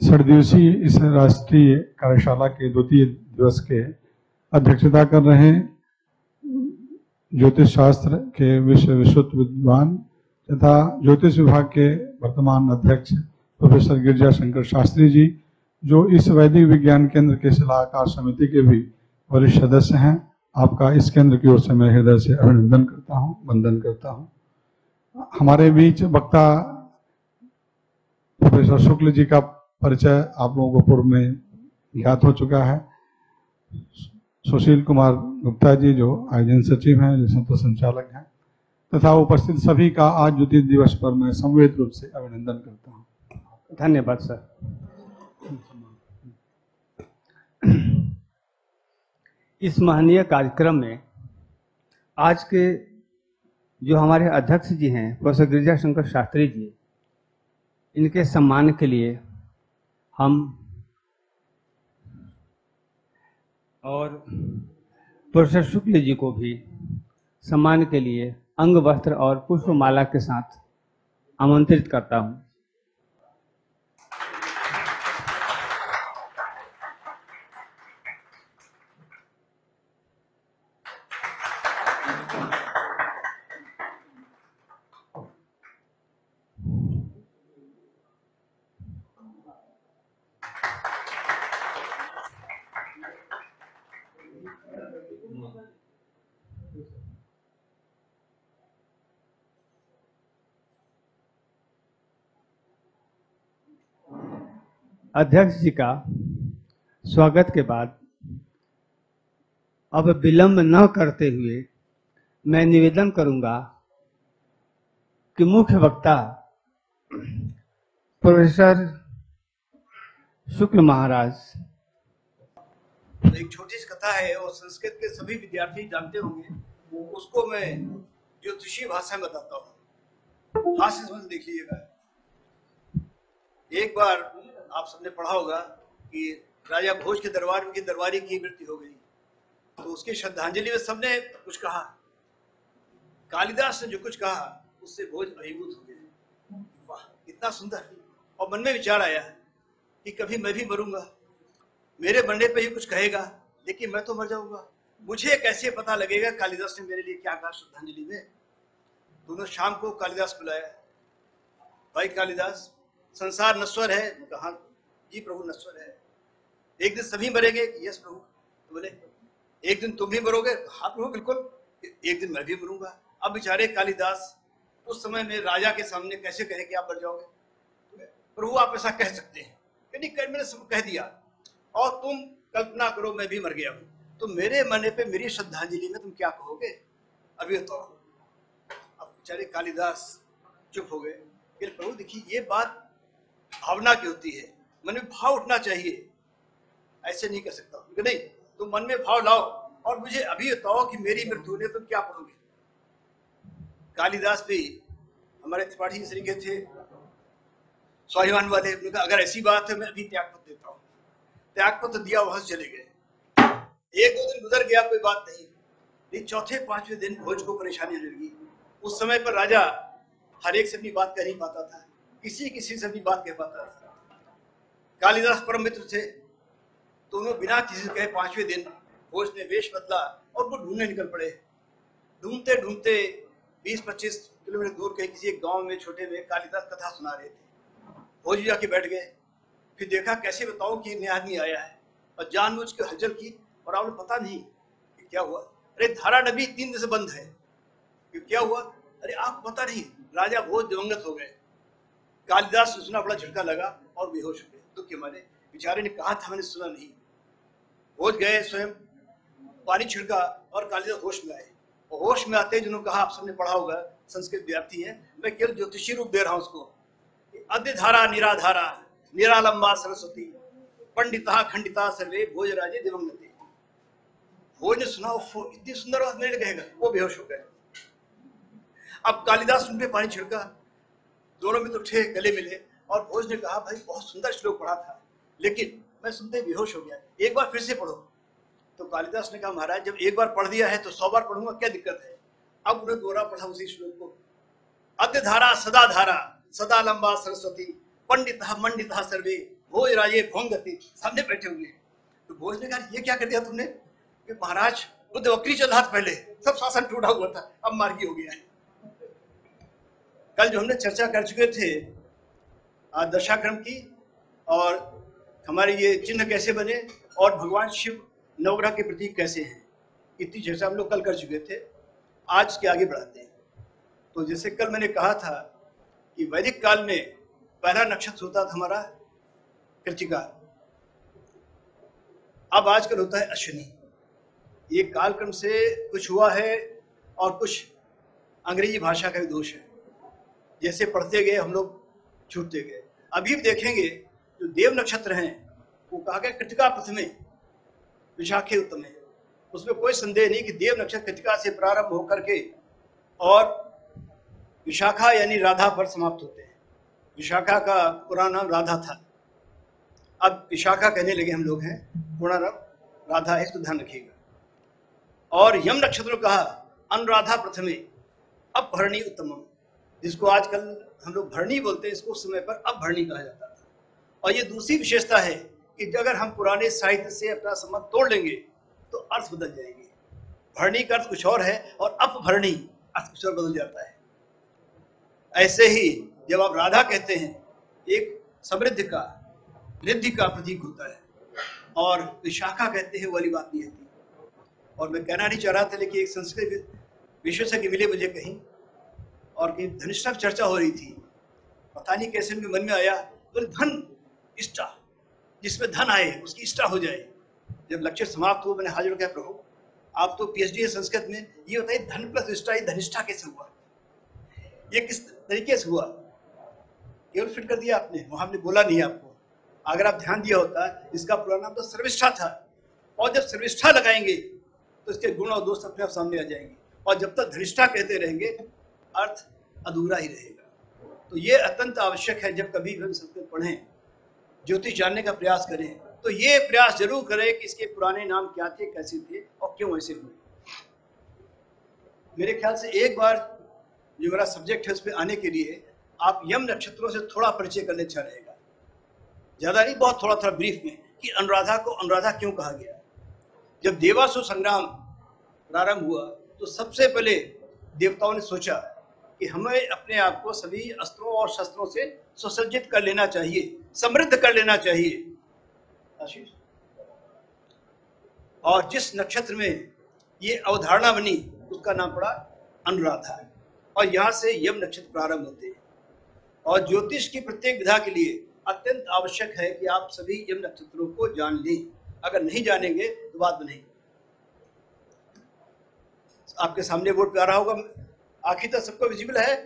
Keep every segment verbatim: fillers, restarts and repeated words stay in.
छठ दिवसीय इस राष्ट्रीय कार्यशाला के द्वितीय दिवस के अध्यक्षता कर रहे ज्योतिष शास्त्र के विश्व विश्रुत विद्वान तथा ज्योतिष विभाग के वर्तमान अध्यक्ष प्रोफेसर गिरिजा शंकर शास्त्री जी, जो इस वैदिक विज्ञान केंद्र के सलाहकार समिति के भी वरिष्ठ सदस्य हैं, आपका इस केंद्र की ओर से मैं हृदय से अभिनंदन करता हूं, वंदन करता हूं। हमारे बीच वक्ता प्रोफेसर शुक्ल जी का परिचय आप लोगों को पूर्व में ज्ञात हो चुका है। सुशील कुमार गुप्ता जी जो आयोजन सचिव हैं, जो संत संचालक हैं, तथा उपस्थित सभी का आज द्वितीय दिवस पर मैं संवेद रूप से अभिनंदन करता हूं। धन्यवाद सर। इस महनीय कार्यक्रम में आज के जो हमारे अध्यक्ष जी हैं प्रोफेसर गिरिजा शंकर शास्त्री जी, इनके सम्मान के लिए हम और प्रोफेसर शुक्ल जी को भी सम्मान के लिए अंग वस्त्र और पुष्पमाला के साथ आमंत्रित करता हूं। अध्यक्ष जी का स्वागत के बाद अब विलंब न करते हुए मैं निवेदन करूंगा कि मुख्य वक्ता प्रोफेसर शुक्ल महाराज। एक छोटी सी कथा है और संस्कृत के सभी विद्यार्थी जानते होंगे, उसको मैं ज्योतिषीय भाषा में बताता हूँ, हास्य समझ देख लीजिएगा। एक बार आप सबने पढ़ा होगा कि राजा भोज के दरबार में की दरबारी की मृत्यु हो गई, तो उसकी श्रद्धांजलि में सबने कुछ कहा। कालिदास ने जो कुछ कहा उससे भोज अभिभूत हो गए। वाह, इतना सुंदर। और मन में विचार आया कि कभी मैं भी मरूंगा, मेरे मरने पे ही कुछ कहेगा, लेकिन मैं तो मर जाऊंगा, मुझे कैसे पता लगेगा कालिदास ने मेरे लिए क्या कहा श्रद्धांजलि में। दोनों शाम को कालिदास बुलाया, भाई कालिदास, संसार नश्वर है। कहा, जी प्रभु नश्वर है। एक दिन सभी मरेंगे। यस प्रभु। तो बोले एक दिन तुम भी मरोगे। हाँ प्रभु बिल्कुल, एक दिन मैं भी मरूंगा। अब बेचारे कालिदास उस समय में राजा के सामने कैसे कहे कि आप मर जाओगे। प्रभु आप ऐसा कह सकते हैं, नहीं मैंने सब कह दिया, और तुम कल्पना करो मैं भी मर गया हूं, तो मेरे मरने पे मेरी श्रद्धांजलि में तुम क्या कहोगे, अभी तो। अब बेचारे कालिदास चुप हो गए। प्रभु देखिए, ये बात भावना की होती है, मन में भाव उठना चाहिए, ऐसे नहीं कर सकता। नहीं, तुम मन में भाव लाओ और मुझे अभी बताओ कि मेरी मृत्यु ने तुम क्या पढ़ोगे। कालिदास भी हमारे त्रिपाठी श्री के थे, स्वाभिमान वाले। कहा अगर ऐसी बात है मैं अभी त्याग पत्र देता हूँ। त्याग पत्र दिया, वहां से चले गए। एक दो दिन गुजर गया, कोई बात नहीं, नहीं चौथे पांचवें दिन भोज को परेशानी होने लगी। उस समय पर राजा हर एक से अपनी बात कह नहीं पाता था, किसी किसी से अपनी बात कह पाता था। कालिदास परम मित्र थे, दोनों बिना किसी से कहे पांचवें दिन भोज ने वेश बदला और वो ढूंढने निकल पड़े। ढूंढते ढूंढते बीस पच्चीस किलोमीटर दूर के किसी एक गांव में छोटे में कालिदास कथा सुना रहे थे। भोज जाके बैठ गए। फिर देखा कैसे बताओ कि नया आदमी आया है, और जानबूझ के हलचल की, और आपको पता नहीं कि क्या हुआ। अरे धारा नदी तीन दिन से बंद है, कि क्या हुआ। अरे आपको पता नहीं, राजा भोज दिवंगत हो गए। कालिदास ने सुना, बड़ा झटका लगा और बेहोश हो गए। दुख के मारे बेचारे ने कहा था मैंने सुना नहीं। भोज गए, स्वयं पानी छिड़का और कालिदास होश में आए। और होश में आते जिन्होंने कहा, आप सबने पढ़ा होगा, संस्कृत विद्यार्थी है, मैं केवल ज्योतिषी रूप दे रहा हूं उसको। अद्य धारा निराधारा निरालंबा सरस्वती पंडिता खंडिता सर्वे भोज राजे दिवंगते। भोज ने सुना, इतनी सुंदर बात मेरे लिए कहेगा, वो बेहोश हो गए। अब कालिदास उन पे पानी छिड़का, दोनों में तो उठे, गले मिले, और भोज ने कहा भाई बहुत सुंदर श्लोक पढ़ा था, लेकिन मैं सुनते बेहोश हो गया, एक बार फिर से पढ़ो। तो कालिदास ने कहा महाराज जब एक बार पढ़ दिया है तो सौ बार पढ़ूंगा, क्या दिक्कत है। अब उन्हें दोहरा पढ़ा उसी श्लोक को। अद्य धारा सदा धारा सदा लंबा सरस्वती पंडिता मंडिता सर्वे भोज राजे भोंग गति सामने बैठे हुए हैं। तो भोज ने कहा ये क्या कर दिया तुमने? कि महाराज वो देवक्री चल रहा था, पहले सब शासन टूटा हुआ था, अब मार्गी हो गया है। कल जो हमने चर्चा कर चुके थे आज दशाक्रम की, और हमारे ये चिन्ह कैसे बने, और भगवान शिव नवग्रह के प्रतीक कैसे हैं, इतनी चर्चा हम लोग कल कर चुके थे। आज के आगे बढ़ाते हैं। तो जैसे कल मैंने कहा था कि वैदिक काल में पहला नक्षत्र होता था हमारा कृत्तिका, अब आजकल होता है अश्विनी। ये कालक्रम से कुछ हुआ है और कुछ अंग्रेजी भाषा का भी दोष है, जैसे पढ़ते गए हम लोग छूटते गए। अभी भी देखेंगे जो देव नक्षत्र हैं वो कहा गया कृत्तिका प्रथमे विशाखे उत्तमे, उसमें कोई संदेह नहीं कि देव नक्षत्र कृत्तिका से प्रारंभ होकर के और विशाखा यानी राधा पर समाप्त होते हैं। विशाखा का पूरा नाम राधा था, अब विशाखा कहने लगे हम लोग हैं, पूरा नाम राधा है, तो ध्यान रखिएगा। और यम नक्षत्र कहा अनुराधा प्रथमे अपभरणी उत्तमम, जिसको आजकल हम लोग भरणी बोलते हैं, इसको उस समय पर अपभरणी कहा जाता था। और ये दूसरी विशेषता है कि अगर हम पुराने साहित्य से अपना संबंध तोड़ लेंगे तो अर्थ बदल जाएंगे। भरणी का अर्थ कुछ और है और अपभरणी अर्थ कुछ और बदल जाता है। ऐसे ही जब आप राधा कहते हैं, एक समृद्धि का रिद्धि का प्रतीक होता है, और विशाखा कहते हैं, वो वाली बात नहीं आती। और मैं कहना नहीं चाह रहा था, लेकिन एक संस्कृत विशेषज्ञ मिले मुझे कहीं, और कहीं धनिष्ठा की चर्चा हो रही थी, पता नहीं कैसे उनके मन में आया, तो धन इष्टा, जिसमें धन आए उसकी इष्टा हो जाए। जब लेक्चर समाप्त हुआ मैंने हाजिर किया, प्रभु आप तो पीएचडी है संस्कृत में, ये बताइए धन प्लस इष्टा, ये धनिष्ठा कैसे हुआ, ये किस तरीके से हुआ? केवल फिट कर दिया आपने, वहां हमने बोला नहीं आपको। अगर आप ध्यान दिया होता, इसका पूरा नाम तो सर्विष्ठा था, और जब सर्विष्ठा लगाएंगे तो इसके गुण और दोष अपने आप सामने आ जाएंगे, और जब तक धनिष्ठा कहते रहेंगे अर्थ अधूरा ही रहेगा। तो ये अत्यंत आवश्यक है, जब कभी भी हम संस्कृत पढ़ें, ज्योतिष जानने का प्रयास करें, तो ये प्रयास जरूर करें कि इसके पुराने नाम क्या थे, कैसे थे और क्यों ऐसे हुए। मेरे ख्याल से एक बार जो मेरा सब्जेक्ट है उस पर आने के लिए आप यम नक्षत्रों से थोड़ा परिचय करने अच्छा रहेगा, ज्यादा नहीं, बहुत थोड़ा थोड़ा ब्रीफ में, कि अनुराधा को अनुराधा क्यों कहा गया। जब देवासुर संग्राम प्रारंभ हुआ तो सबसे पहले देवताओं ने सोचा कि हमें अपने आप को सभी अस्त्रों और शस्त्रों से सुसज्जित कर लेना चाहिए, समृद्ध कर लेना चाहिए। आशीष, और जिस नक्षत्र में ये अवधारणा बनी उसका नाम पड़ा अनुराधा, और यहाँ से यम नक्षत्र प्रारंभ होते हैं। और ज्योतिष की प्रत्येक विधा के लिए अत्यंत आवश्यक है कि आप सभी यम नक्षत्रों को जान लें, अगर नहीं जानेंगे तो बात बनेगी। आपके सामने बोर्ड पे आ रहा होगा, आखिर तक सबको विजिबल है,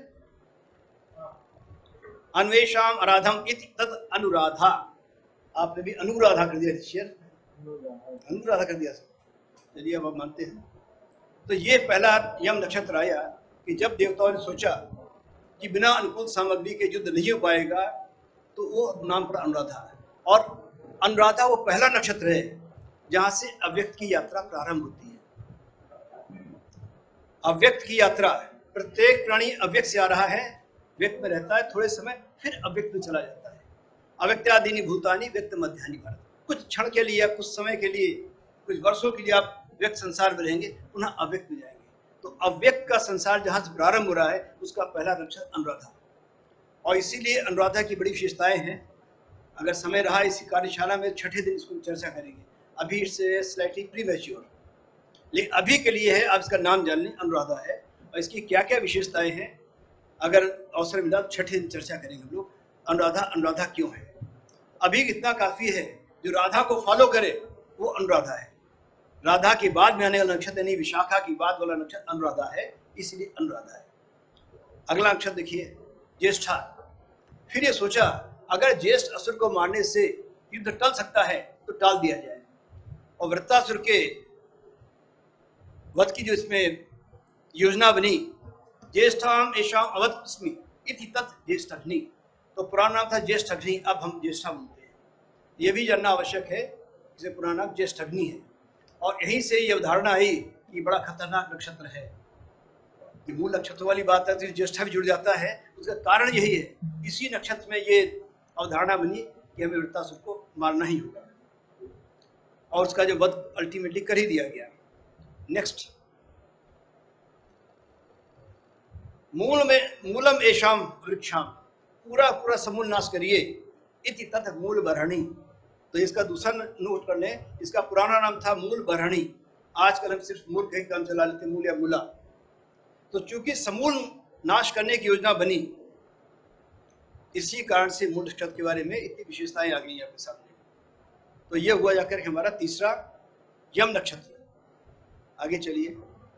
अन्वेषाम आराधम इति तद अनुराधा। आपने भी अनुराधा कर दिया, शेयर अनुराधा कर दिया, चलिए अब आप मानते हैं। तो ये पहला यम नक्षत्र आया कि जब देवताओं ने सोचा कि बिना अनुकूल सामग्री के युद्ध नहीं हो पाएगा, तो वो नाम पड़ा अनुराधा। और अनुराधा वो पहला नक्षत्र है जहां से अव्यक्त की यात्रा प्रारंभ होती है। अव्यक्त की यात्रा, प्रत्येक प्राणी अव्यक्त से आ रहा है, व्यक्त में रहता है थोड़े समय, फिर अव्यक्त में चला जाता है। अव्यक्तादीनि भूतानि व्यक्त मध्यानि भारत, कुछ क्षण के लिए, कुछ समय के लिए, कुछ वर्षों के लिए आप व्यक्त संसार में रहेंगे, पुनः अव्यक्त में जाएंगे। तो अव्यक्त का संसार जहां से प्रारंभ हो रहा है उसका पहला नक्षत्र अनुराधा। और इसीलिए अनुराधा की बड़ी विशेषताएं हैं। अगर समय रहा इसी कार्यशाला में छठे दिन इसको चर्चा करेंगे, अभी इससे स्लाइटली प्रीमैच्योर, लेकिन अभी के लिए है, आप इसका नाम जान लें, अनुराधा है। और इसकी क्या क्या विशेषताएं हैं, अगर अवसर मिला तो छठे दिन चर्चा करेंगे हम लोग। अनुराधा अनुराधा क्यों है, अभी इतना काफी है, जो राधा को फॉलो करे वो अनुराधा है। राधा के बाद में आने वाला नक्षत्र यानी विशाखा की बाद वाला नक्षत्र अनुराधा है, इसलिए अनुराधा है। अगला नक्षत्र देखिए ज्येष्ठा। फिर ये सोचा अगर ज्येष्ठ असुर को मारने से युद्ध टल सकता है तो टाल दिया जाए, और वृत्तासुर के वध की जो इसमें योजना बनी, ज्येष्ठाम एषाम अवधस्मि इति तत् ज्येष्ठाग्नि, तो पुराना नाम था ज्येष्ठाग्नि, अब हम ज्येष्ठा बोलते हैं। ये भी जानना आवश्यक है, इसे पुराना नाम ज्येष्ठाग्नि है। और यहीं से ये अवधारणा आई कि बड़ा खतरनाक नक्षत्र है। ये मूल नक्षत्र वाली बात है, तो ज्येष्ठा भी जुड़ जाता है। उसका कारण यही है, इसी नक्षत्र में ये अवधारणा बनी कि कि हमें वृत्तासुर को मारना ही होगा, और उसका जो वध अल्टीमेटली कर ही दिया गया। नेक्स्ट, मूल में मूलम एशाम वृक्षाम, पूरा पूरा समूल नाश करिए, इति तथ मूल बरहणी। तो इसका दूसरा नोट कर लें, इसका पुराना नाम था मूल बरहणी, आजकल हम सिर्फ मूल कहीं काम चला लेते हैं, मूल या मूला। तो चूंकि समूल नाश करने की योजना बनी, इसी कारण से मूल नक्षत्र के बारे में इतनी विशेषताएं आ गई आपके सामने। तो यह हुआ जाकर हमारा तीसरा यम नक्षत्र। आगे चलिए,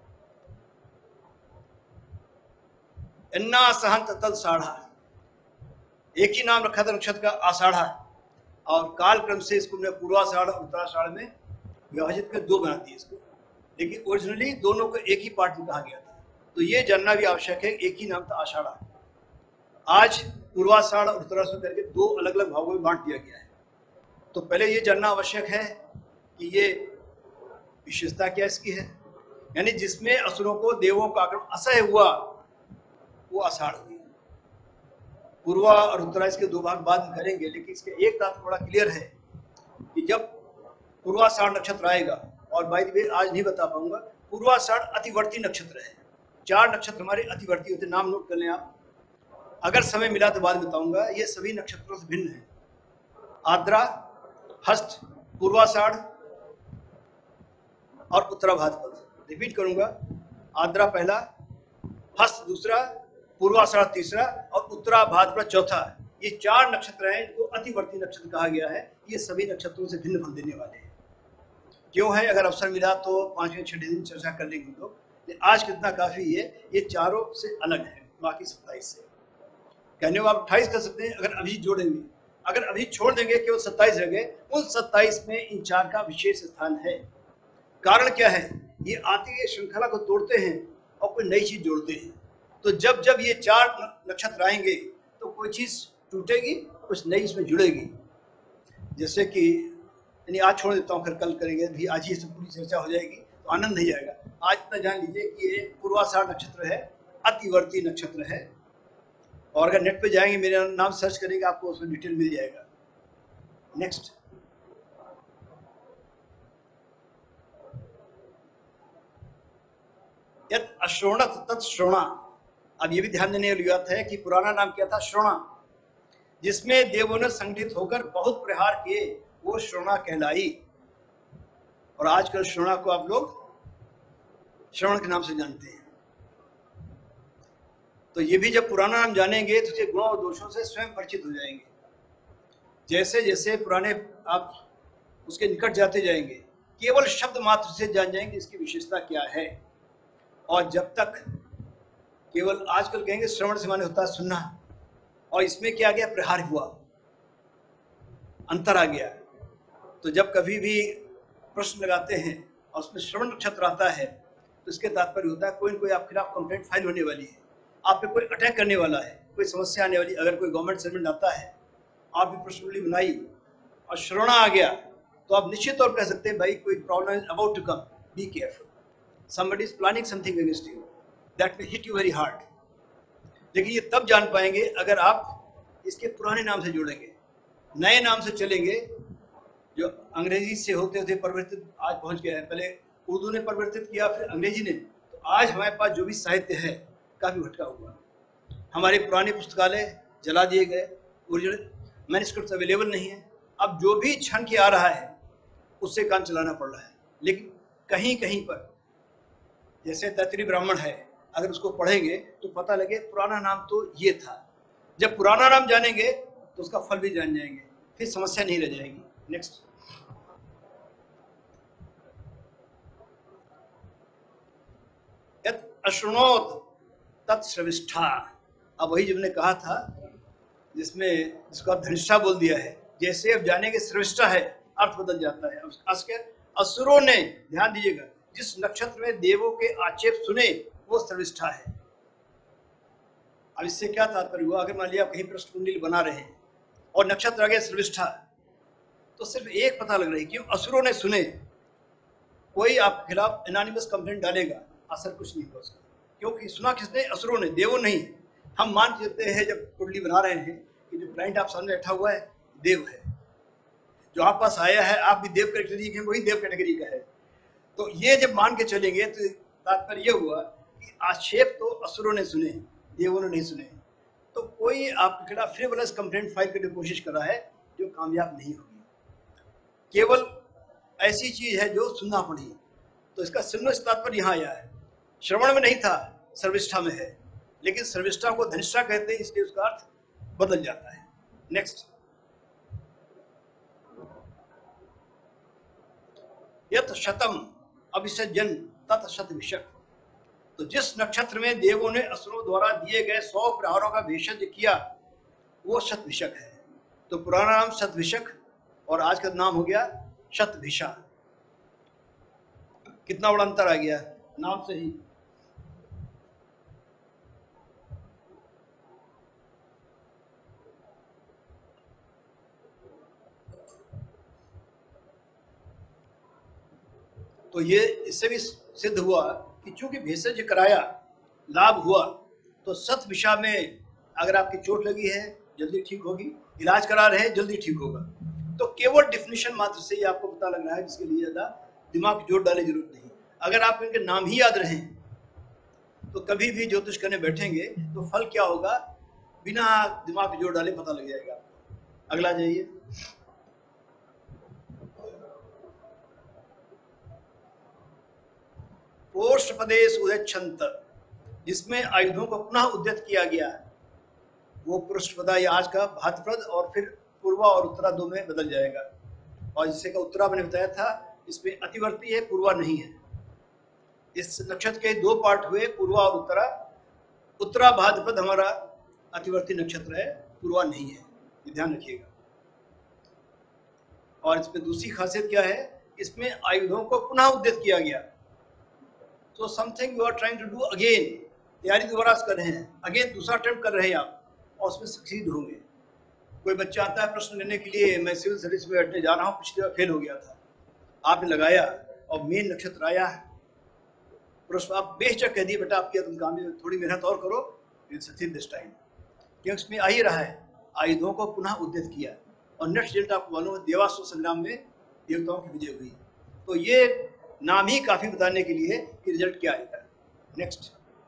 अन्ना सहंत तल साढ़ा, एक ही नाम रखा था नक्षत्र का, आषाढ़ा, और काल क्रम से इसको पूर्वाषाढ़ और उत्तराषाढ़ में विभाजित कर दो बना दिए इसको, लेकिन ओरिजिनली दोनों को एक ही पार्ट में कहा गया था। तो ये जानना भी आवश्यक है, एक ही नाम था आषाढ़ा, आज पूर्वाषाढ़ और उत्तराषाढ़ करके दो अलग अलग भागों में बांट दिया गया है। तो पहले ये जानना आवश्यक है कि ये विशेषता क्या इसकी है, यानी जिसमें असुरों को देवों का आक्रमण असह्य हुआ वो आषाढ़ हुई। पूर्वा और उत्तरा इसके दो भाग बाद में करेंगे, लेकिन इसके एक बात थोड़ा क्लियर है कि जब पूर्वाषाढ़ नक्षत्र आएगा, और बाय द वे आज नहीं बता पाऊंगा, पूर्वाषाढ़ अतिवर्ती नक्षत्र है, चार नक्षत्र हमारे अतिवर्ती होते, नाम नोट कर लें आप, अगर समय मिला तो बाद बताऊंगा। ये सभी नक्षत्रों से भिन्न है, आद्रा, हस्त, पूर्वाषाढ़ और उत्तरा भाद्रपद। रिपीट करूंगा, आद्रा पहला, हस्त दूसरा, पूर्वाषाढ़ तीसरा और उत्तरा भाद्रपद चौथा। ये चार नक्षत्र हैं इनको अतिवर्ती नक्षत्र कहा गया है। ये सभी नक्षत्रों से भिन्न फल देने वाले हैं। क्यों है, अगर अवसर मिला तो पांचवें छठे दिन चर्चा कर लेंगे हम लोग। आज कितना काफी है, ये चारों से अलग है बाकी सत्ताईस से। कहने को आप अट्ठाईस कर सकते हैं अगर अभी जोड़ेंगे, अगर अभी छोड़ देंगे केवल सत्ताईस रह गए, उन सत्ताईस में इन चार का विशेष स्थान है। कारण क्या है, ये आती है श्रृंखला को तोड़ते हैं और कोई नई चीज जोड़ते हैं। तो जब जब ये चार नक्षत्र आएंगे तो कोई चीज टूटेगी, कुछ नई इसमें जुड़ेगी। जैसे कि यानी आज छोड़ देता हूँ, फिर कल करेंगे, भी आज ही सब पूरी चर्चा हो जाएगी तो आनंद नहीं आएगा। आज इतना जान लीजिए कि ये पूर्वाषाढ़ नक्षत्र है, अतिवर्ती नक्षत्र है, और अगर नेट पे जाएंगे मेरे नाम सर्च करेंगे आपको उसमें डिटेल मिल जाएगा। नेक्स्ट, यत अश्रोणत तत् श्रोणा। अब ये भी ध्यान देने वाली बात है कि पुराना नाम क्या था, श्रोणा, जिसमें देवों ने संगठित होकर बहुत प्रहार किए, वो श्रोणा कहलाई। और आजकल श्रोणा को आप लोग श्रवण के नाम से जानते हैं। तो ये भी जब पुराना नाम जानेंगे तो उसके गुणों और दोषों से स्वयं परिचित हो जाएंगे। जैसे जैसे पुराने आप उसके निकट जाते जाएंगे, केवल शब्द मात्र से जान जाएंगे इसकी विशेषता क्या है। और जब तक केवल आजकल कहेंगे श्रवण से माने होता है सुनना, और इसमें क्या गया, प्रहार हुआ, अंतर आ गया। तो जब कभी भी प्रश्न लगाते हैं और उसमें श्रवण नक्षत्र आता है तो इसके तात्पर्य होता है कोई न कोई आपके खिलाफ कंप्लेंट फाइल होने वाली है, आप पे कोई अटैक करने वाला है, कोई समस्या आने वाली। अगर कोई गवर्नमेंट सर्वेंट आता है, आप भी प्रश्नावली बनाई और श्रवणा आ गया, तो आप निश्चित तौर पर कह सकते हैं भाई कोई problem is about to come, be careful, somebody is planning something against you that may hit you very hard। लेकिन ये तब जान पाएंगे अगर आप इसके पुराने नाम से जोड़ेंगे, नए नाम से चलेंगे, जो अंग्रेजी से होते होते परिवर्तित आज पहुंच गया है। पहले उर्दू ने परिवर्तित किया, फिर अंग्रेजी ने। तो आज हमारे पास जो भी साहित्य है काफी भटका हुआ। हमारे पुराने पुस्तकालय जला दिए गए, ओरिजिनल मैन्युस्क्रिप्ट अवेलेबल नहीं है। अब जो भी छन के आ रहा है उससे काम चलाना पड़ रहा है। लेकिन कहीं कहीं पर जैसे तैतरी ब्राह्मण है, अगर उसको पढ़ेंगे तो पता लगे पुराना नाम तो ये था। जब पुराना नाम जानेंगे तो उसका फल भी जान जाएंगे, फिर समस्या नहीं रह जाएगी। नेक्स्ट, यत अश्रुणोत तत् श्रविष्ठा। अब वही जो हमने कहा था, जिसमें जिसको आप धनिष्ठा बोल दिया है, जैसे अब जानेंगे श्रविष्ठा है, अर्थ बदल जाता है। असुरों ने, ध्यान दीजिएगा, जिस नक्षत्र में देवों के आक्षेप सुने वो श्रविष्ठा है। अब इससे क्या तात्पर्य हुआ, अगर मान लिया आप कहीं प्रश्न कुंडली बना रहे हैं और नक्षत्र आ गया श्रविष्ठा, तो सिर्फ एक पता लग रही है कि असुरों ने सुने। कोई आपके खिलाफ एनोनिमस कंप्लेंट डालेगा, असर कुछ नहीं होगा उसका, क्योंकि सुना किसने, असुरों ने, देवों नहीं। हम मान लेते हैं जब कुंडली बना रहे हैं कि जो क्लाइंट आप सामने बैठा हुआ है देव है, जो आप पास आया है आप भी देव कैटेगरी के, वही देव कैटेगरी का है। तो ये जब मान के चलेंगे तो तात्पर्य ये हुआ कि आक्षेप तो असुरों ने सुने, देवों ने नहीं सुने। तो कोई आपके खिलाफ फ्रिवलस कंप्लेंट फाइल करने की कोशिश कर रहा है जो कामयाब नहीं होगी। केवल ऐसी चीज है जो सुनना पड़ी। तो इसका सुनने से तात्पर्य यहाँ आया है, श्रवण में नहीं था, सर्विष्ठा में है। लेकिन सर्विष्ठा को धनिष्ठा कहते हैं, इसलिए उसका अर्थ बदल जाता है। नेक्स्ट, यत शतम अभिसज्जन तत् शत विशक। तो जिस नक्षत्र में देवों ने असुरों द्वारा दिए गए सौ प्रहारों का भेषज किया वो शतभिषक है। तो पुराना नाम शतभिषक और आज का नाम हो गया शतभिषा। कितना बड़ा अंतर आ गया नाम से ही। तो ये इससे भी सिद्ध हुआ कि चूंकि भेषज कराया लाभ हुआ, तो शतभिषा में अगर आपकी चोट लगी है जल्दी ठीक होगी, इलाज करा रहे हैं जल्दी ठीक होगा। तो केवल डिफिनेशन मात्र से ही आपको पता लग रहा है, जिसके लिए ज्यादा दिमाग की जोर डाले जरूरत नहीं। अगर आप इनके नाम ही याद रहें तो कभी भी ज्योतिष करने बैठेंगे तो फल क्या होगा बिना दिमाग की जोर डाले पता लग जाएगा आपको। अगला जाइए। पृष्ठपदेश उदच्छन्त, जिसमें आयुधों को पुनः उद्यत किया गया, वो पृष्ठपदा ये आज का भाद्रपद और फिर पूर्वा और उत्तरा दो में बदल जाएगा। और जिसे का उत्तरा मैंने बताया था, इसमें अतिवर्ती है, पूर्वा नहीं है। इस नक्षत्र के दो पार्ट हुए, पूर्वा और उत्तरा। उत्तरा भाद्रपद हमारा अतिवर्ती नक्षत्र है, पूर्वा नहीं है, ये ध्यान रखिएगा। और इसमें दूसरी खासियत क्या है, इसमें आयुधों को पुनः उद्यत किया गया। तो something you are trying to do again, तैयारी दोबारा कर रहे हैं, अगेन दूसरा अटेम्प्ट कर रहे हैं आप, और उसमें सक्सीड होंगे। कोई बच्चा आता है प्रश्न लेने के लिए, मैं सिविल सर्विस में बैठने जा रहा हूँ, पिछली बार फेल हो गया था, आपने लगाया और मेन नक्षत्र आया है, प्रश्न आप बेशक कह दिए बेटा आपकी तुम काम में थोड़ी मेहनत और करो, विल सक्सीड दिस टाइम। क्योंकि उसमें आ ही रहा है, आयुधों को पुनः उद्यत किया। और नेक्स्ट रिजल्ट आपको मालूम है, देवासुर संग्राम में देवताओं की विजय हुई। तो ये नाम ही काफी बताने के लिए कि रिजल्ट क्या आएगा। नेक्स्ट,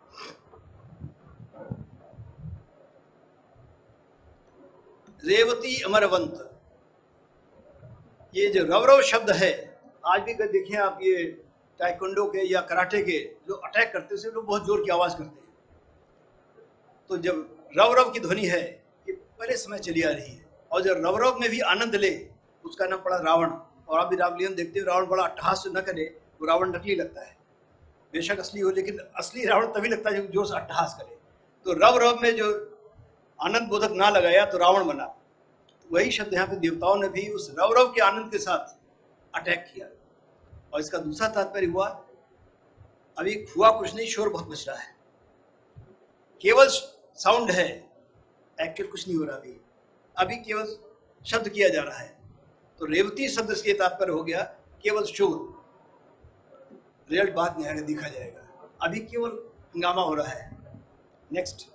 रेवती अमरवंत। ये जो रवरव शब्द है, आज भी अगर देखें आप, ये टाइकोंडो के या कराटे के जो अटैक करते हैं लोग बहुत जोर की आवाज करते हैं। तो जब रवरव की ध्वनि है, ये पहले समय चली आ रही है। और जब रवरव में भी आनंद ले, उसका नाम पड़ा रावण। और आप भी रामलीला देखते हो, रावण बड़ा अट्टहास न करे तो रावण नकली लगता है, बेशक असली हो, लेकिन असली रावण तभी लगता है जब जोर से अट्टहास करे। तो रव रव में जो आनंद बोधक ना लगाया तो रावण बना। तो वही शब्द यहाँ पे देवताओं ने भी उस रव रव के आनंद के साथ अटैक किया। और इसका दूसरा तात्पर्य हुआ, अभी हुआ कुछ नहीं, शोर बहुत मच रहा है, केवल साउंड है, एक्चुअल कुछ नहीं हो रहा। अभी अभी केवल शब्द किया जा रहा है। तो रेवती शब्द से तात्पर्य हो गया केवल शोर। रिजल्ट बाद में आएगा, देखा जाएगा, अभी केवल हंगामा हो रहा है। नेक्स्ट,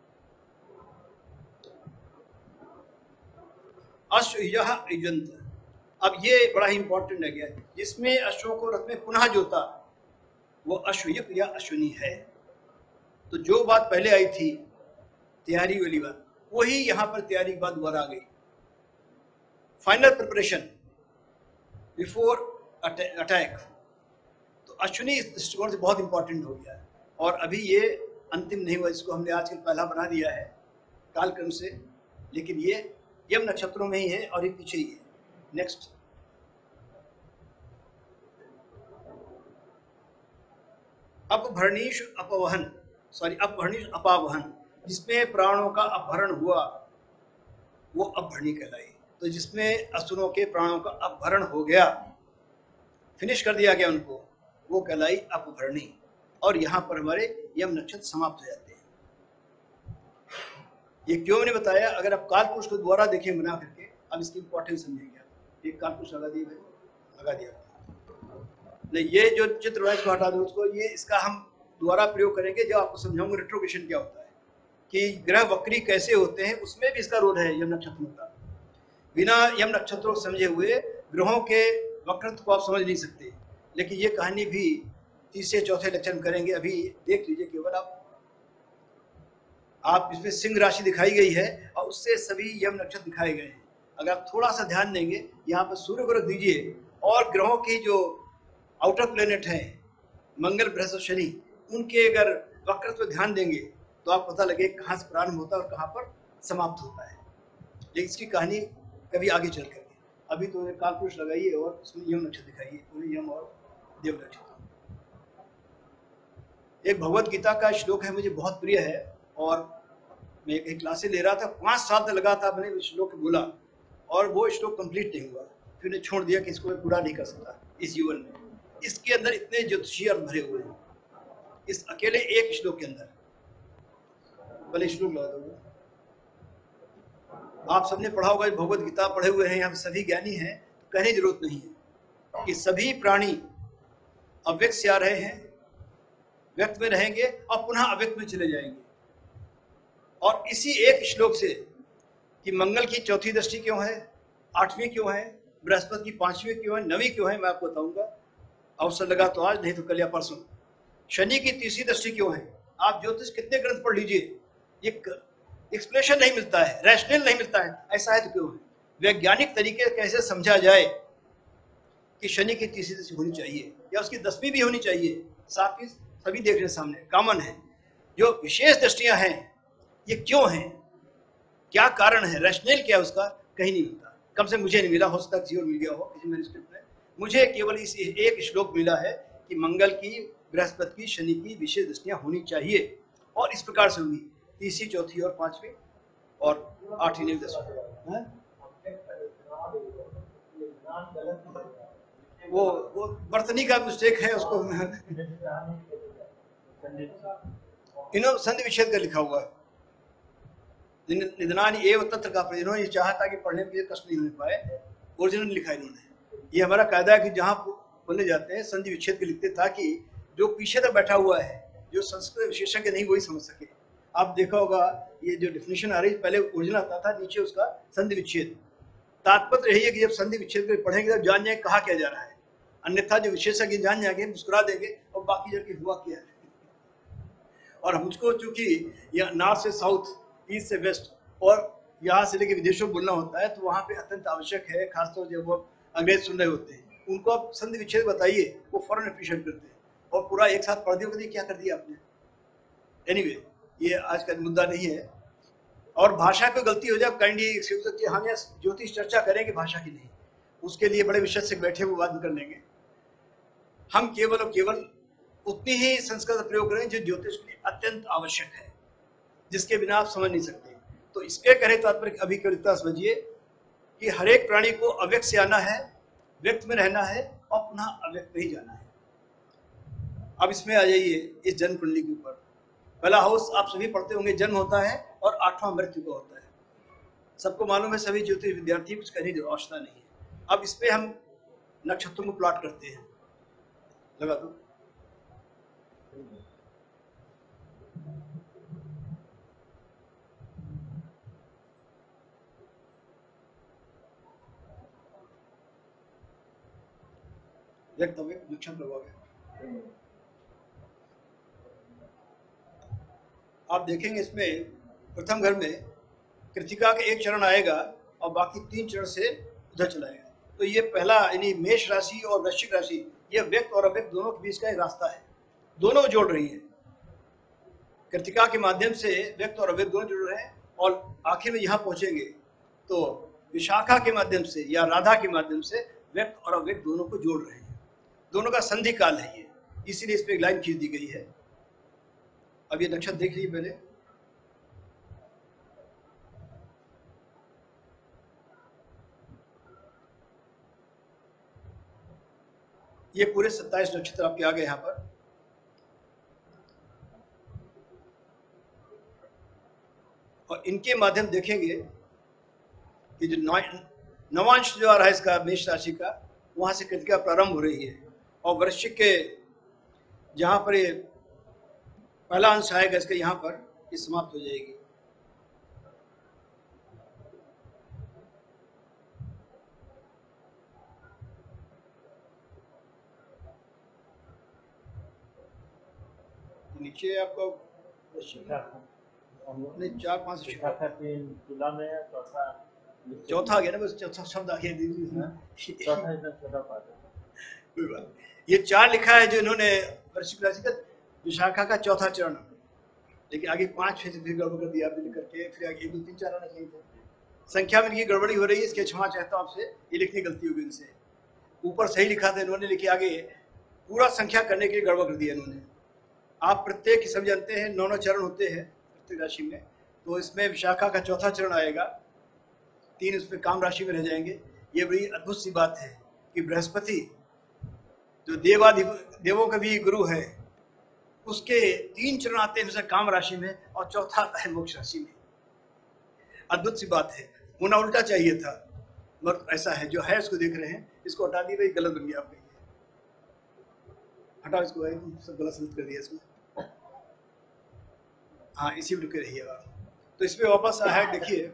अश्वयः युजन्त। अब ये बड़ा ही इंपॉर्टेंट है गया, जिसमें अश्वों को रथ में पुनः जोता वो अश्वयुक या अश्विनी है। तो जो बात पहले आई थी तैयारी वाली बात, वही यहाँ पर तैयारी की बात दोबारा आ गई। Final preparation before attack. तो अश्विनी इस दृष्टिकोण से बहुत इंपॉर्टेंट हो गया है। और अभी ये अंतिम नहीं हुआ, इसको हमने आजकल पहला बना दिया है कालक्रम से, लेकिन ये यम नक्षत्रों में ही है और ये पीछे ही है। नेक्स्ट, अपभरणीश अपवहन, सॉरी अपभरणीश अपावहन, जिसमें प्राणों का अपहरण हुआ वो अपभरणी कहलाई। तो जिसमें असुरों के प्राणों का अपहरण हो गया, फिनिश कर दिया गया उनको, वो कहलाई अपभरणी। और यहाँ पर हमारे यम नक्षत्र समाप्त हो जाते हैं। ये क्यों मैंने बताया, अगर आप काल पुरुष को दोबारा देखें बना करके, अब इसकी इंपॉर्टेंस समझेंगे। एक काल पुरुष लगा दिए भाई, लगा दिया नहीं, ये जो चित्र वाइज को हटा दो उसको, ये इसका हम दोबारा प्रयोग करेंगे जब आपको समझाऊंगे रेट्रोगेशन क्या होता है, कि ग्रह वक्री कैसे होते हैं, उसमें भी इसका रोल है यम नक्षत्रों का। बिना यम नक्षत्रों को समझे हुए ग्रहों के वक्रत्व को आप समझ नहीं सकते। लेकिन ये कहानी भी तीसरे चौथे लेक्चर में करेंगे, अभी देख लीजिए केवल आप आप इसमें सिंह राशि दिखाई गई है और उससे सभी यम नक्षत्र दिखाए गए हैं। अगर आप थोड़ा सा ध्यान देंगे, यहाँ पर सूर्य को रख दीजिए और ग्रहों की जो आउटर प्लेनेट हैं मंगल, बृहस्पति, शनि, उनके अगर वक्रत्व पर ध्यान देंगे तो आप पता लगे कहाँ से प्रारंभ होता है और कहाँ पर समाप्त होता है। लेकिन इसकी कहानी कभी आगे चल करके, अभी तो काल पुरुष लगाइए और उसमें यम नक्षत्र दिखाइए, पूरे यम और देव नक्षत्र। एक भगवत गीता का श्लोक है, मुझे बहुत प्रिय है और मैं कहीं क्लासे ले रहा था, पांच साल तक लगातार मैंने श्लोक बोला और वो श्लोक कंप्लीट नहीं हुआ। फिर ने छोड़ दिया कि इसको मैं पूरा नहीं कर सकता इस जीवन में। इसके अंदर इतने ज्योतिषीय अर्थ भरे हुए हैं इस अकेले एक श्लोक के अंदर। पहले श्लोक लगा दो। आप सबने पढ़ा होगा, भगवत गीता पढ़े हुए हैं, यहाँ सभी ज्ञानी हैं, कहने की जरूरत नहीं है कि सभी प्राणी अव्यक्त से आ रहे हैं, व्यक्त में रहेंगे और पुनः अव्यक्त में चले जाएंगे। और इसी एक श्लोक से कि मंगल की चौथी दृष्टि क्यों है, आठवीं क्यों है, बृहस्पति की पांचवी क्यों है, नवीं क्यों है, मैं आपको बताऊंगा। अवसर लगा तो आज, नहीं तो कल या परसों। शनि की तीसरी दृष्टि क्यों है, आप ज्योतिष कितने ग्रंथ पढ़ लीजिए, ये एक्सप्लेनेशन नहीं मिलता है, रैशनल नहीं मिलता है। ऐसा है तो क्यों है? वैज्ञानिक तरीके कैसे समझा जाए कि शनि की तीसरी दृष्टि होनी चाहिए या उसकी दसवीं भी होनी चाहिए, साथ ही सभी देख रहे सामने कॉमन है। जो विशेष दृष्टियां हैं ये क्यों हैं, क्या कारण है, रैशनल क्या है, उसका कहीं नहीं मिलता। कम से मुझे नहीं मिला, हो सकता जीवन मिल गया हो किसी मैन्युस्क्रिप्ट में। मुझे केवल इस एक श्लोक मिला है कि मंगल की, बृहस्पति की, शनि की विशेष दृष्टियां होनी चाहिए और इस प्रकार से होंगी, तीसरी, चौथी और पांचवी और आठवीं, नवीं, दसवीं। वो वो बर्तनी का मिस्टेक है, उसको इन्होंने संधि विच्छेद कर लिखा हुआ है। निधनानि एव तत्र का, इन्होंने ये चाहा था कि पढ़ने में कष्ट नहीं हो पाए, ओरिजिनल लिखा इन्होंने। ये हमारा कायदा है कि जहाँ बोले जाते हैं संधि विच्छेद के लिखते, ताकि जो पीछे तक बैठा हुआ है, जो संस्कृत विशेषज्ञ नहीं, वही समझ सके। आप देखा होगा ये जो डिफिनेशन आ रही है, पहले ओरिजिनल आता था, नीचे उसका संधि विच्छेद। तात्पर्य यही है कि जब संधि विच्छेद को पढ़ेंगे तब जान जाए कहा क्या जा रहा है, अन्यथा जो विशेषज्ञ जान जाएंगे, मुस्कुरा देंगे और बाकी जबकि हुआ क्या है। और मुझको चूंकि यह नॉर्थ से साउथ, ईस्ट से वेस्ट और यहाँ से लेकर विदेशों में बोलना होता है, तो वहाँ पे अत्यंत आवश्यक है, खासतौर जब वो अंग्रेज सुन रहे होते हैं, उनको आप संधि विच्छेद बताइए, वो फौरन अप्रिशिएट करते हैं और पूरा एक साथ पढ़ दिया, क्या कर दिया आपने। एनीवे anyway, ये आज का मुद्दा नहीं है। और भाषा पे गलती हो जाए काइंडली, हम यहाँ ज्योतिष चर्चा करेंगे, भाषा की नहीं, उसके लिए बड़े विशेषज्ञ बैठे हुए बात कर लेंगे। हम केवल और केवल उतनी ही संस्कृत प्रयोग करें जो ज्योतिष के लिए अत्यंत आवश्यक है, जिसके बिना आप समझ नहीं सकते। तो इसके करें तात्पर्य अभी कविता समझिए कि हर एक प्राणी को अव्यक्त से आना है, व्यक्त में रहना है और पुनः अव्यक्त में ही जाना है। अब इसमें आ जाइए इस जन्म कुंडली के ऊपर। पहला हाउस आप सभी पढ़ते होंगे, जन्म होता है और आठवां मृत्यु का होता है, सबको मालूम है, सभी ज्योतिष विद्यार्थी, कुछ कहने की आवश्यकता नहीं है। अब इस पे हम नक्षत्रों को प्लॉट करते हैं, लगा दो। व्यक्त अव्यक्त नक्षत्र लगा गया। आप देखेंगे इसमें प्रथम घर में कृतिका का एक चरण आएगा और बाकी तीन चरण से उधर चलाएगा। तो ये पहला यानी मेष राशि और वृश्चिक राशि, ये व्यक्त और अव्यक्त दोनों के बीच का एक रास्ता है, दोनों जोड़ रही है। कृतिका के माध्यम से व्यक्त और अव्यक्त दोनों जुड़ रहे हैं और आखिर में यहाँ पहुंचेंगे तो विशाखा के माध्यम से या राधा के माध्यम से व्यक्त और अव्यक्त दोनों को जोड़ रहे हैं। दोनों का संधि काल है ये, इसीलिए इस पे एक लाइन खींच दी गई है। अब ये नक्षत्र देख लीजिए पहले। ये पूरे सत्ताईस नक्षत्र आपके आ गए यहाँ पर। और इनके माध्यम देखेंगे कि जो नवांश जो आ रहा है इसका मेष राशि का, वहां से कृतिका प्रारंभ हो रही है और वृश्चिक के जहां पर ये पहला अंश आएगा इसका, यहाँ पर ये समाप्त हो जाएगी। नीचे आपको नहीं चार पांच से शुरू तुला में है, चौथा चौथा आ गया ना, बस चौथा शब्द आ गया चौथा इतना छोटा पाठ है। कोई बात नहीं। ये चार लिखा है जो इन्होंने वृश्चिक राशि का विशाखा का चौथा चरण, लेकिन आगे पांच छह से फिर गड़बड़ कर दिया आपने करके, फिर आगे एक दो तीन चार आना चाहिए था। संख्या में इनकी गड़बड़ी हो रही है, इसके क्षमा चाहता हूँ आपसे, ये लिखने की गलती होगी इनसे। ऊपर सही लिखा था इन्होंने, लेकिन आगे पूरा संख्या करने के लिए गड़बड़ कर दिया इन्होंने। आप प्रत्येक सब जानते हैं नौ नौ चरण होते हैं प्रत्येक राशि में, तो इसमें विशाखा का चौथा चरण आएगा, तीन उसमें काम राशि में रह जाएंगे। ये बड़ी अद्भुत सी बात है कि बृहस्पति जो देवादि देवों का भी गुरु है, उसके तीन चरण आते हैं काम राशि में और चौथा आता है मोक्ष राशि में। अद्भुत सी बात है, होना उल्टा चाहिए था, मगर ऐसा है। जो है उसको देख रहे हैं, इसको हटा दी, भाई गलत बन गया आपका, हटाओ इसको, भाई सब गलत सलत कर दिया इसमें। हाँ इसी में रुके रहिए आप। तो इसमें वापस आया है, देखिए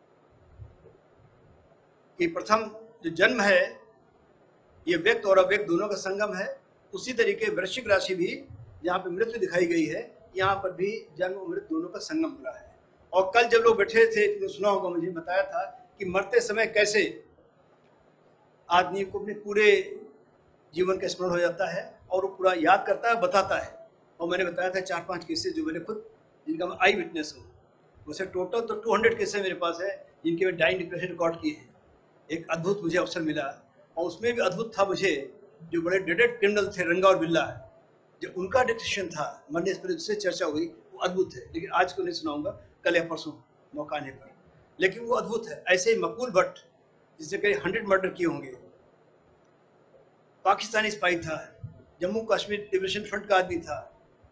कि प्रथम जो जन्म है ये व्यक्त और अव्यक्त दोनों का संगम है। उसी तरीके वृश्चिक राशि भी जहाँ पे मृत्यु दिखाई गई है, यहाँ पर भी जन्म और मृत्यु दोनों का संगम हो रहा है। और कल जब लोग बैठे थे, तुमने सुना होगा, मुझे बताया था कि मरते समय कैसे आदमी को अपने पूरे जीवन का स्मरण हो जाता है और वो पूरा याद करता है, बताता है। और मैंने बताया था चार पांच केसेस जो मैंने खुद, जिनका मैं आई विटनेस हूँ। वैसे टोटल तो दो सौ केसेस मेरे पास है जिनके मैं डाइंग डिक्लेरेशन रिकॉर्ड किए हैं। एक अद्भुत मुझे अवसर मिला, और उसमें भी अद्भुत था मुझे, जो बड़े डेडेड क्रिमिनल थे रंगा और बिल्ला, जो उनका डिस्कशन था, मरने से चर्चा हुई, वो अद्भुत है। लेकिन आज को नहीं सुनाऊंगा, कल या परसों मौका आने पर, लेकिन वो अद्भुत है। ऐसे ही मकबूल भट्ट, जिससे करीब हंड्रेड मर्डर किए होंगे, पाकिस्तानी स्पाई था, जम्मू कश्मीर लिबरेशन फ्रंट का आदमी था,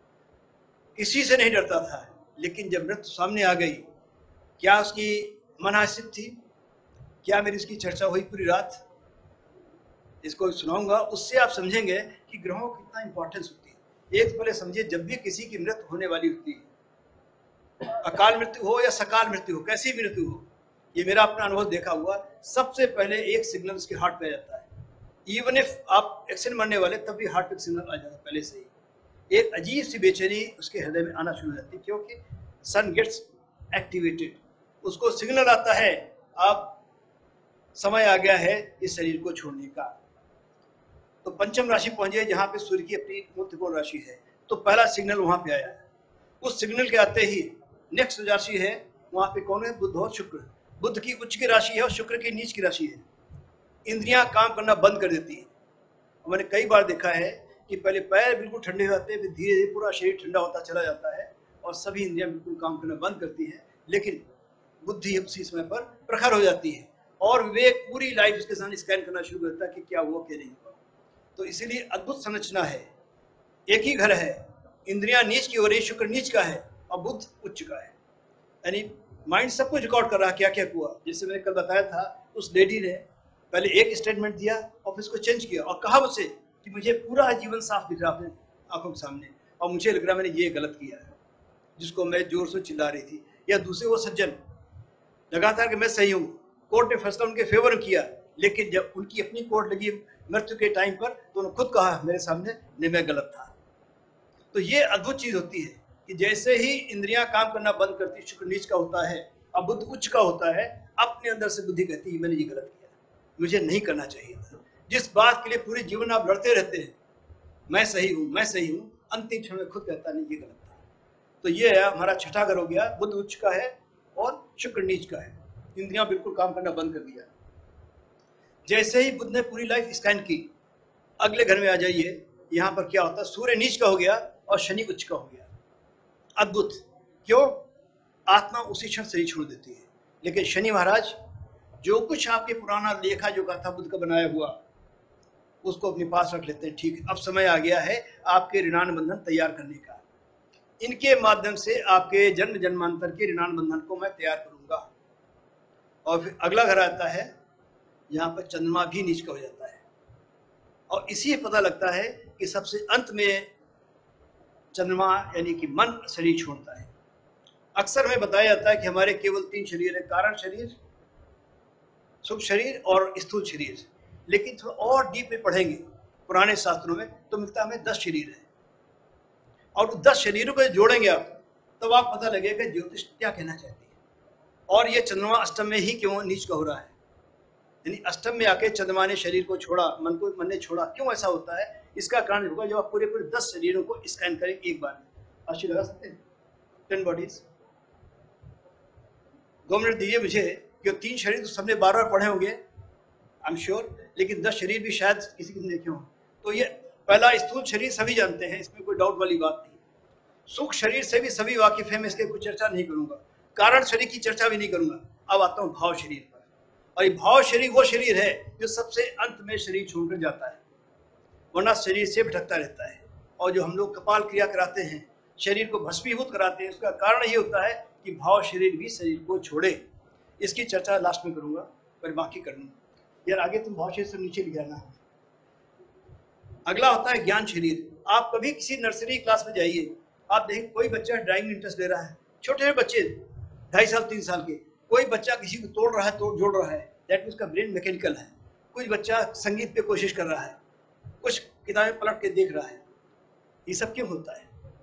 किसी से नहीं डरता था। लेकिन जब मृत्यु सामने आ गई, क्या उसकी मनहसिब थी? क्या मेरी इसकी चर्चा हुई पूरी रात? इसको सुनाऊंगा, उससे आप समझेंगे कि ग्रहों की कितना इंपॉर्टेंस होती है। एक पहले समझिए, जब भी किसी की मृत्यु होने वाली होती है, अकाल मृत्यु हो या सकाल मृत्यु हो, कैसी भी मृत्यु हो, ये मेरा अपना अनुभव देखा हुआ, सबसे पहले एक सिग्नल उसके हार्ट पे आ जाता है। इवन इफ आप एक्सीडेंट मरने वाले, तब भी हार्ट पे सिग्नल आ जाता है पहले से ही। एक अजीब सी बेचैनी उसके हृदय में आना शुरू हो जाती है, क्योंकि सन गेट्स एक्टिवेटेड, उसको सिग्नल आता है अब समय आ गया है इस शरीर को छोड़ने का। तो पंचम राशि पहुंचे, जहां पे सूर्य की अपनी महत्वपूर्ण राशि है, तो पहला सिग्नल वहां पे आया। उस सिग्नल के आते ही नेक्स्ट राशि है, वहां पे कौन है? बुध और शुक्र। बुध की उच्च की राशि है और शुक्र की नीच की राशि है। इंद्रियां काम करना बंद कर देती है। मैंने कई बार देखा है कि पहले पैर बिल्कुल ठंडे हो जाते हैं, फिर धीरे धीरे पूरा शरीर ठंडा होता चला जाता है और सभी इंद्रियां बिल्कुल काम करना बंद करती है, लेकिन बुद्धि उसी समय पर प्रखर हो जाती है और विवेक पूरी लाइफ उसके साथ स्कैन करना शुरू करता है कि क्या हुआ क्या नहीं हुआ। तो इसीलिए अद्भुत संरचना है, एक ही घर है, इंद्रियां नीच की हो रही, शुक्र नीच का है और बुध उच्च का है। यानी माइंड सब कुछ रिकॉर्ड कर रहा है क्या क्या हुआ। जैसे मैंने कल बताया था, उस लेडी ने पहले एक स्टेटमेंट दिया और फिर उसको चेंज किया और कहा मुझसे कि मुझे पूरा जीवन साफ दिख रहा है आंखों के सामने और मुझे लग रहा मैंने ये गलत किया है, जिसको मैं जोर से चिल्ला रही थी। या दूसरे वो सज्जन लगातार कि मैं सही हूँ, कोर्ट ने फैसला उनके फेवर में किया, लेकिन जब उनकी अपनी कोर्ट लगी मृत्यु के टाइम पर, तो उन्होंने खुद कहा मेरे सामने नहीं, मैं गलत था। तो ये अद्भुत चीज होती है कि जैसे ही इंद्रियां काम करना बंद करती, शुक्र नीच का होता है और बुध उच्च का होता है, अपने अंदर से बुद्धि कहती है मैंने ये गलत किया, मुझे नहीं करना चाहिए था। जिस बात के लिए पूरे जीवन आप लड़ते रहते हैं, मैं सही हूँ मैं सही हूँ, अंतिम क्षण में खुद कहता नहीं ये गलत था। तो ये है हमारा छठा घर हो गया, बुध उच्च का है और शुक्र नीच का है। इंद्रियां बिल्कुल काम करना बंद कर दिया। जैसे ही बुध ने पूरी लाइफ स्कैन की, अगले घर में आ जाइए, यहाँ पर क्या होता है, सूर्य नीच का हो गया और शनि उच्च का हो गया। अद्भुत, क्यों? आत्मा उसी क्षण शरीर छोड़ देती है, लेकिन शनि महाराज जो कुछ आपके पुराना लेखा जो था बुध का बनाया हुआ, उसको अपने पास रख लेते हैं। ठीक है, अब समय आ गया है आपके ऋणान बंधन तैयार करने का। इनके माध्यम से आपके जन्म जन्मांतर के ऋणान बंधन को मैं तैयार करूंगा। और फिर अगला घर आता है, यहाँ पर चंद्रमा भी नीच का हो जाता है और इसी पता लगता है कि सबसे अंत में चंद्रमा यानी कि मन शरीर छोड़ता है। अक्सर हमें बताया जाता है कि हमारे केवल तीन शरीर है, कारण शरीर, सूक्ष्म शरीर और स्थूल शरीर। लेकिन थोड़ा और डीप में पढ़ेंगे पुराने शास्त्रों में तो मिलता है हमें दस शरीर है। और दस शरीरों को जोड़ेंगे आप, तब आप पता लगेगा कि ज्योतिष क्या कहना चाहती है और ये चंद्रमा अष्टम में ही क्यों नीच का हो रहा है। यानी अष्टम में आके चंद्रमा ने शरीर को छोड़ा, मन को मन ने छोड़ा, क्यों ऐसा होता है? इसका कारण होगा जब आप पूरे पूरे दस शरीरों को स्कैन करें एक बार में। अच्छी लगा सकते हैं टेन बॉडीज। दो मिनट दीजिए मुझे कि तीन शरीर तो सबने बार बार पढ़े होंगे आई एम श्योर, लेकिन दस शरीर भी शायद किसी को देखे हों। तो ये पहला स्थूल शरीर सभी जानते हैं, इसमें कोई डाउट वाली बात नहीं। सूक्ष्म शरीर से भी सभी वाकिफ हैं, मैं इसके कुछ चर्चा नहीं करूंगा। कारण शरीर की चर्चा भी नहीं करूंगा। अब आता हूँ भाव शरीर पर। और ये भाव शरीर वो शरीर है जो सबसे अंत में शरीर छोड़कर जाता है, वरना शरीर से भटकता रहता है। और जो हम लोग कपाल क्रिया कराते हैं, शरीर को भस्मीभूत कराते हैं, उसका कारण ये होता है कि भाव शरीर भी शरीर को छोड़े। इसकी चर्चा लास्ट में करूंगा, पर बाकी कर लूंगा। यार आगे तुम भाव शरीर से नीचे लिख जाना। अगला होता है ज्ञान शरीर। आप कभी किसी नर्सरी क्लास में जाइए, आप देखें कोई बच्चा ड्राइंग में इंटरेस्ट ले रहा है, छोटे छोटे बच्चे ढाई साल तीन साल के, कोई बच्चा किसी को तोड़ रहा है, तोड़ जोड़ रहा है, दैट मीन्स उसका ब्रेन मैकेनिकल है। कुछ बच्चा संगीत पे कोशिश कर रहा है, कुछ किताबें पलट के देख रहा है। ये सब क्यों होता है?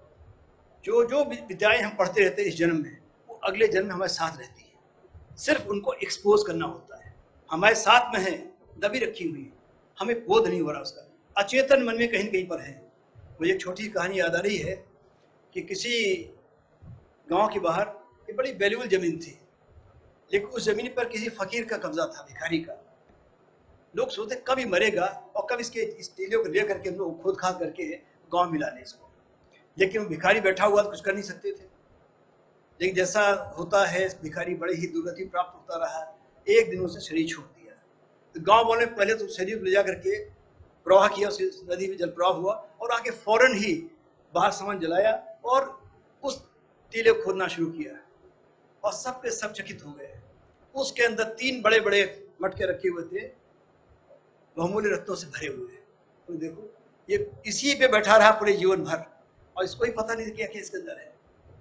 जो जो विद्याएं हम पढ़ते रहते हैं इस जन्म में, वो अगले जन्म में हमारे साथ रहती है। सिर्फ उनको एक्सपोज करना होता है। हमारे साथ में है, दबी रखी हुई है, हमें बोध नहीं हो रहा उसका, अचेतन मन में कहीं कहीं पर है। मुझे एक छोटी कहानी याद आ रही है कि किसी गांव के बाहर एक बड़ी वैल्यूबल जमीन थी, लेकिन उस जमीन पर किसी फकीर का कब्जा था, भिखारी का। लोग सोचते कब ही मरेगा और कब इसके इस टीले को ले करके हम लोग खोद खाद करके गांव मिला लें इसको। लेकिन वो भिखारी बैठा हुआ तो कुछ कर नहीं सकते थे। लेकिन जैसा होता है, भिखारी बड़े ही दुर्गति प्राप्त होता रहा। एक दिन उसने शरीर छोड़ दिया। तो गांव वालों ने पहले तो शरीर को ले जा करके प्रवाह किया, उस नदी में जल प्रवाह हुआ और आगे फौरन ही बाहर सामान जलाया और उस टीले को खोदना शुरू किया और सब के सब चकित हो गए। उसके अंदर तीन बड़े बड़े मटके रखे हुए थे, बहुमूल्य रत्नों से भरे हुए। तो देखो ये इसी पे बैठा रहा पूरे जीवन भर और इसको ही पता नहीं क्या क्या इसके अंदर है।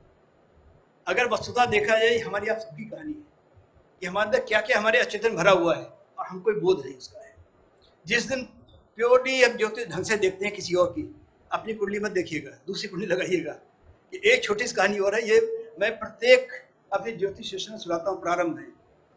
अगर वस्तुतः देखा जाए, हमारी आप सबकी कहानी है कि हमारे अंदर क्या क्या हमारे अचेतन भरा हुआ है और हम कोई बोध नहीं उसका है। जिस दिन प्योरली हम ज्योतिष ढंग से देखते हैं किसी और की, अपनी कुंडली मत देखिएगा, दूसरी कुंडली लगाइएगा। ये एक छोटी सी कहानी और है, ये मैं प्रत्येक अपने ज्योतिष सेशन में सुनाता हूँ प्रारंभ में।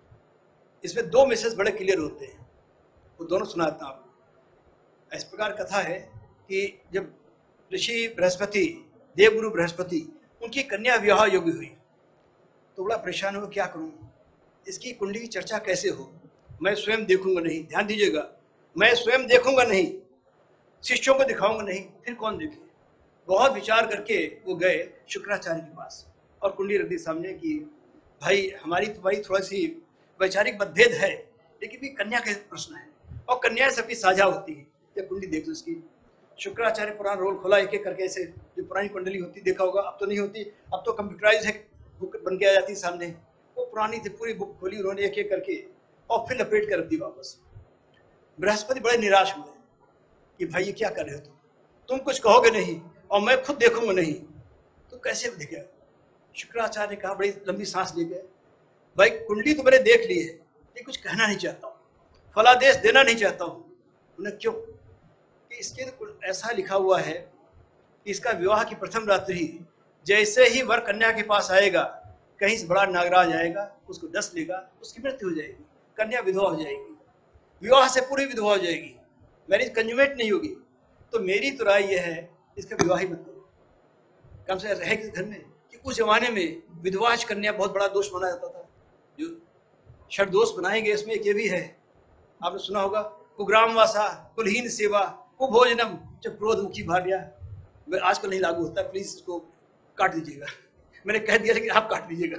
इसमें दो मैसेज बड़े क्लियर होते हैं, वो दोनों सुनाता हूँ आपको। इस प्रकार कथा है कि जब ऋषि बृहस्पति, देवगुरु बृहस्पति, उनकी कन्या विवाह योग्य हुई तो बड़ा परेशान हो, क्या करूं, इसकी कुंडली की चर्चा कैसे हो। मैं स्वयं देखूंगा नहीं, ध्यान दीजिएगा, मैं स्वयं देखूंगा नहीं, शिष्यों को दिखाऊंगा नहीं, फिर कौन देखे। बहुत विचार करके वो गए शुक्राचार्य के पास और कुंडली रख दी सामने कि भाई हमारी तुम्हारी थोड़ी सी वैचारिक मतभेद है, लेकिन भी कन्या का प्रश्न है और कन्या सबकी साझा होती है, ये कुंडली देख लो इसकी। शुक्राचार्य पुराना रोल खोला एक एक करके, ऐसे जो पुरानी कुंडली होती देखा होगा, अब तो नहीं होती, अब तो कंप्यूटराइज है, बुक बन के आ जाती सामने। वो पुरानी थी, पूरी बुक खोली उन्होंने एक एक करके और फिर लपेट कर रख दी वापस। बृहस्पति बड़े निराश हुए कि भाई ये क्या कर रहे हो तुम तुम कुछ कहोगे नहीं और मैं खुद देखूंगा नहीं, तो कैसे दिखेगा। शुक्राचार्य ने कहा, बड़ी लंबी सांस ले गए, भाई कुंडली तो मैंने देख ली है, ये कुछ कहना नहीं चाहता हूँ, फलादेश देना नहीं चाहता हूँ। उन्हें क्यों? कि इसके तो ऐसा लिखा हुआ है कि इसका विवाह की प्रथम रात्रि जैसे ही वर कन्या के पास आएगा, कहीं से बड़ा नागराज आएगा, उसको डस लेगा, उसकी मृत्यु हो जाएगी, कन्या विधवा हो जाएगी, विवाह से पूरी विधवा हो जाएगी, मैरिज कंजुमेट नहीं होगी। तो मेरी तो राय यह है इसका विवाह ही मत करो, कम से कम रहेगी घर में। कि उस जमाने में विधवा कन्या बहुत बड़ा दोष माना जाता था। जो षड दोष बनाए गए इसमें एक ये भी है, आपने सुना होगा, कुग्राम वासा, कुलहीन सेवा, कुभोजनम, जब क्रोध मुखी भार्या। आजकल नहीं लागू होता, प्लीज इसको काट दीजिएगा, मैंने कह दिया लेकिन आप काट दीजिएगा।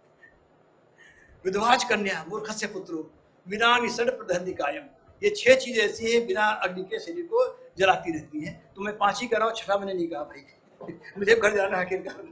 विधवाज कन्या, मूर्खस्य पुत्रो, बिना निषण प्रदहन्ति कायम। ये छह चीज ऐसी है बिना अग्नि के शरीर को जलाती रहती हैं। तो मैं पांच ही कर रहा हूँ, छठा मैंने नहीं कहा भाई, मुझे घर जाना है आखिरकार।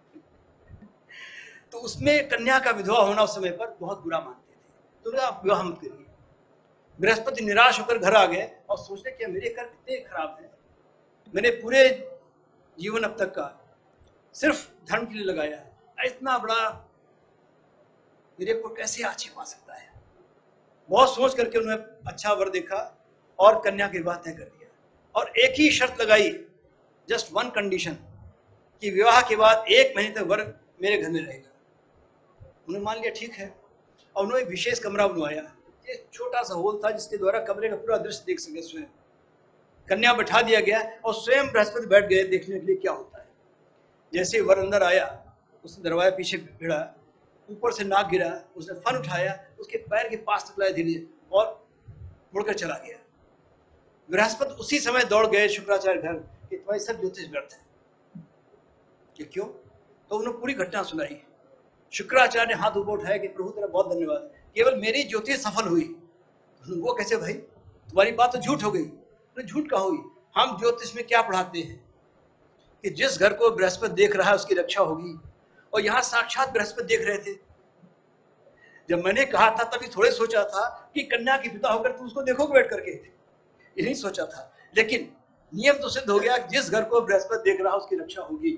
तो उसमें कन्या का विधवा होना उस समय पर बहुत बुरा मानते थे, तो आप विवाह मत करिए। बृहस्पति निराश होकर घर आ गए और सोचते कि मेरे कर्म कितने खराब हैं, मैंने पूरे जीवन अब तक का सिर्फ धर्म के लिए लगाया, इतना बड़ा मेरे को कैसे आक्षेप आ सकता है। बहुत सोच करके उन्होंने अच्छा वर देखा और कन्या की विवाह तय कर दिया और एक ही शर्त लगाई, जस्ट वन कंडीशन, कि विवाह के बाद एक महीने तक वर मेरे घर में रहेगा। उन्होंने मान लिया ठीक है, और उन्होंने एक विशेष कमरा बनवाया। ये छोटा सा होल था जिसके द्वारा कमरे का पूरा दृश्य देख सके स्वयं। कन्या बैठा दिया गया और स्वयं बृहस्पति बैठ गए देखने के लिए क्या होता है। जैसे वर अंदर आया, उसने दरवाजा पीछे भिड़ा, ऊपर से नाक गिरा, उसने फन उठाया, उसके पैर के पास तक लाया धीरे और मुड़कर चला गया। बृहस्पति उसी समय दौड़ गए शुक्राचार्य घर कि तुम्हारी सब ज्योतिष व्यर्थ है। कि क्यों? तो उन्होंने पूरी घटना सुनाई। शुक्राचार्य ने हाथ ऊपर उठाया कि प्रभु तेरा बहुत धन्यवाद, केवल मेरी ज्योतिष सफल हुई। वो कैसे भाई? तुम्हारी बात तो झूठ हो गई। तो झूठ कहाँ हुई? हम ज्योतिष में क्या पढ़ाते हैं कि जिस घर को बृहस्पति देख रहा है उसकी रक्षा होगी, और यहाँ साक्षात बृहस्पति देख रहे थे। जब मैंने कहा था तभी थोड़े सोचा था कि कन्या के पिता होकर तुम उसको देखोगे बैठ करके, ये नहीं सोचा था। लेकिन नियम तो सिद्ध हो गया, जिस घर को बृहस्पति देख रहा है उसकी रक्षा होगी।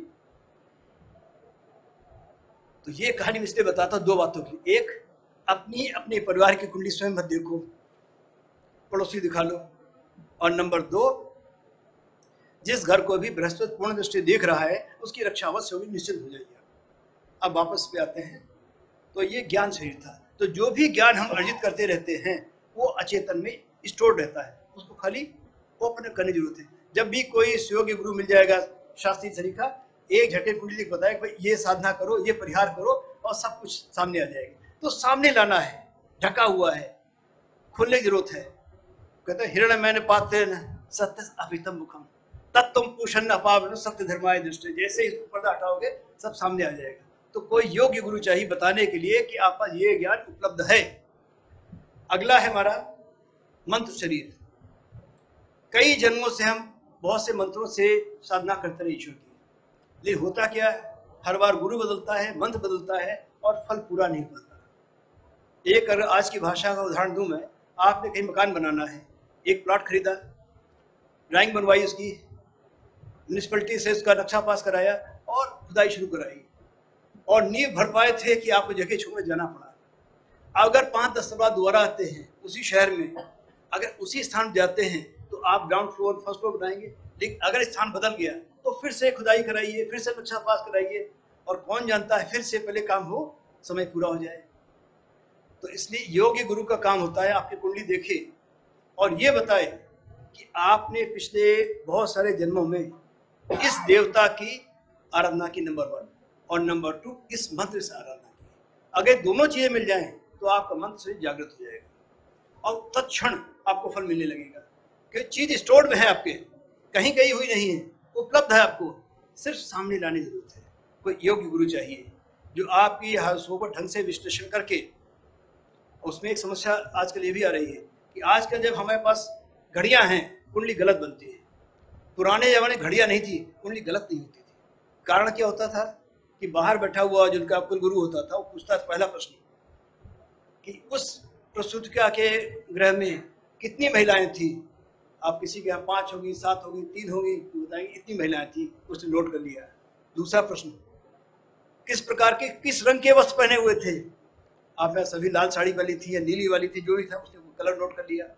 तो ये कहानी मैं इसलिए बताता दो बातों की। एक, अपनी अपने परिवार की कुंडली स्वयं मत देखो, पड़ोसी दिखा लो। और नंबर दो, जिस घर को भी बृहस्पति पूर्ण दृष्टि देख रहा है उसकी रक्षा अवश्य होगी, निश्चित हो जाएगी। अब वापस पे आते हैं, तो ये ज्ञान शरीर था। तो जो भी ज्ञान हम अर्जित करते रहते हैं वो अचेतन में स्टोर रहता है, उसको खाली ओपन करने की जरूरत है। जब भी कोई सुयोग्य गुरु मिल जाएगा शास्त्रीय तरीका, एक झटके कुंडली बताएगा भाई ये साधना करो, ये परिहार करो, और सब कुछ सामने आ जाएगा। तो सामने लाना है, ढका हुआ है, खुलने की जरूरत है। कहते हैं हिरण मैंने पाते न सत्य अभितम मुखम तत्तुम पूषण अपावनु सत्य धर्माय दृष्टि। जैसे इस पर्दा हटाओगे सब सामने आ जाएगा। तो कोई योग्य गुरु चाहिए बताने के लिए कि आप पास ये ज्ञान उपलब्ध है। अगला है हमारा मंत्र शरीर। कई जन्मों से हम बहुत से मंत्रों से साधना करते रहे ईश्वर की, लेकिन होता क्या है, हर बार गुरु बदलता है, मंत्र बदलता है और फल पूरा नहीं होता। एक अगर आज की भाषा का उदाहरण दूं मैं, आपने कहीं मकान बनाना है, एक प्लॉट खरीदा, ड्राइंग बनवाई उसकी, म्यूनिसिपैलिटी से उसका नक्शा पास कराया और खुदाई शुरू कराई, और नींव भर पाए थे कि आपको जगह छोड़कर जाना पड़ा। अगर पाँच दस साल बाद दोबारा आते हैं उसी शहर में, अगर उसी स्थान जाते हैं तो आप ग्राउंड फ्लोर फर्स्ट फ्लोर बनाएंगे, लेकिन अगर स्थान बदल गया तो फिर से खुदाई कराइए, फिर से नक्शा पास कराइए, और कौन जानता है फिर से पहले काम हो, समय पूरा हो जाए। तो इसलिए योग्य गुरु का काम होता है आपकी कुंडली देखे और ये बताए कि आपने पिछले बहुत सारे जन्मों में इस देवता की आराधना की, नंबर वन, और नंबर टू इस मंत्र से आराधना की। अगर दोनों चीजें मिल जाएं तो आपका मंत्र से जागृत हो जाएगा और तत्क्षण आपको फल मिलने लगेगा। कि चीज स्टोर में है आपके, कहीं गई हुई नहीं है, उपलब्ध है आपको, सिर्फ सामने लाने की जरूरत है। कोई योग्य गुरु चाहिए जो आपकी हादसों पर ढंग से विश्लेषण करके। उसमें एक समस्या आजकल ये भी आ रही है कि आजकल जब हमारे पास घड़ियां हैं, कुंडली गलत बनती है। पुराने जमाने घड़ियां नहीं थी, कुंडली गलत नहीं होती थी। कारण क्या होता था कि बाहर बैठा हुआ जिनका कुल गुरु होता था वो पूछता था पहला प्रश्न कि उस प्रसूतिका के ग्रह में कितनी महिलाएं थी। आप किसी के यहाँ पांच होगी, सात होगी, तीन होगी, बताएंगे इतनी महिलाएं थी, उसने नोट कर लिया। दूसरा प्रश्न, किस प्रकार के किस रंग के वस्त्र पहने हुए थे। आप यहाँ सभी लाल साड़ी वाली थी या नीली वाली थी, जो भी था उसने कलर नोट कर लिया।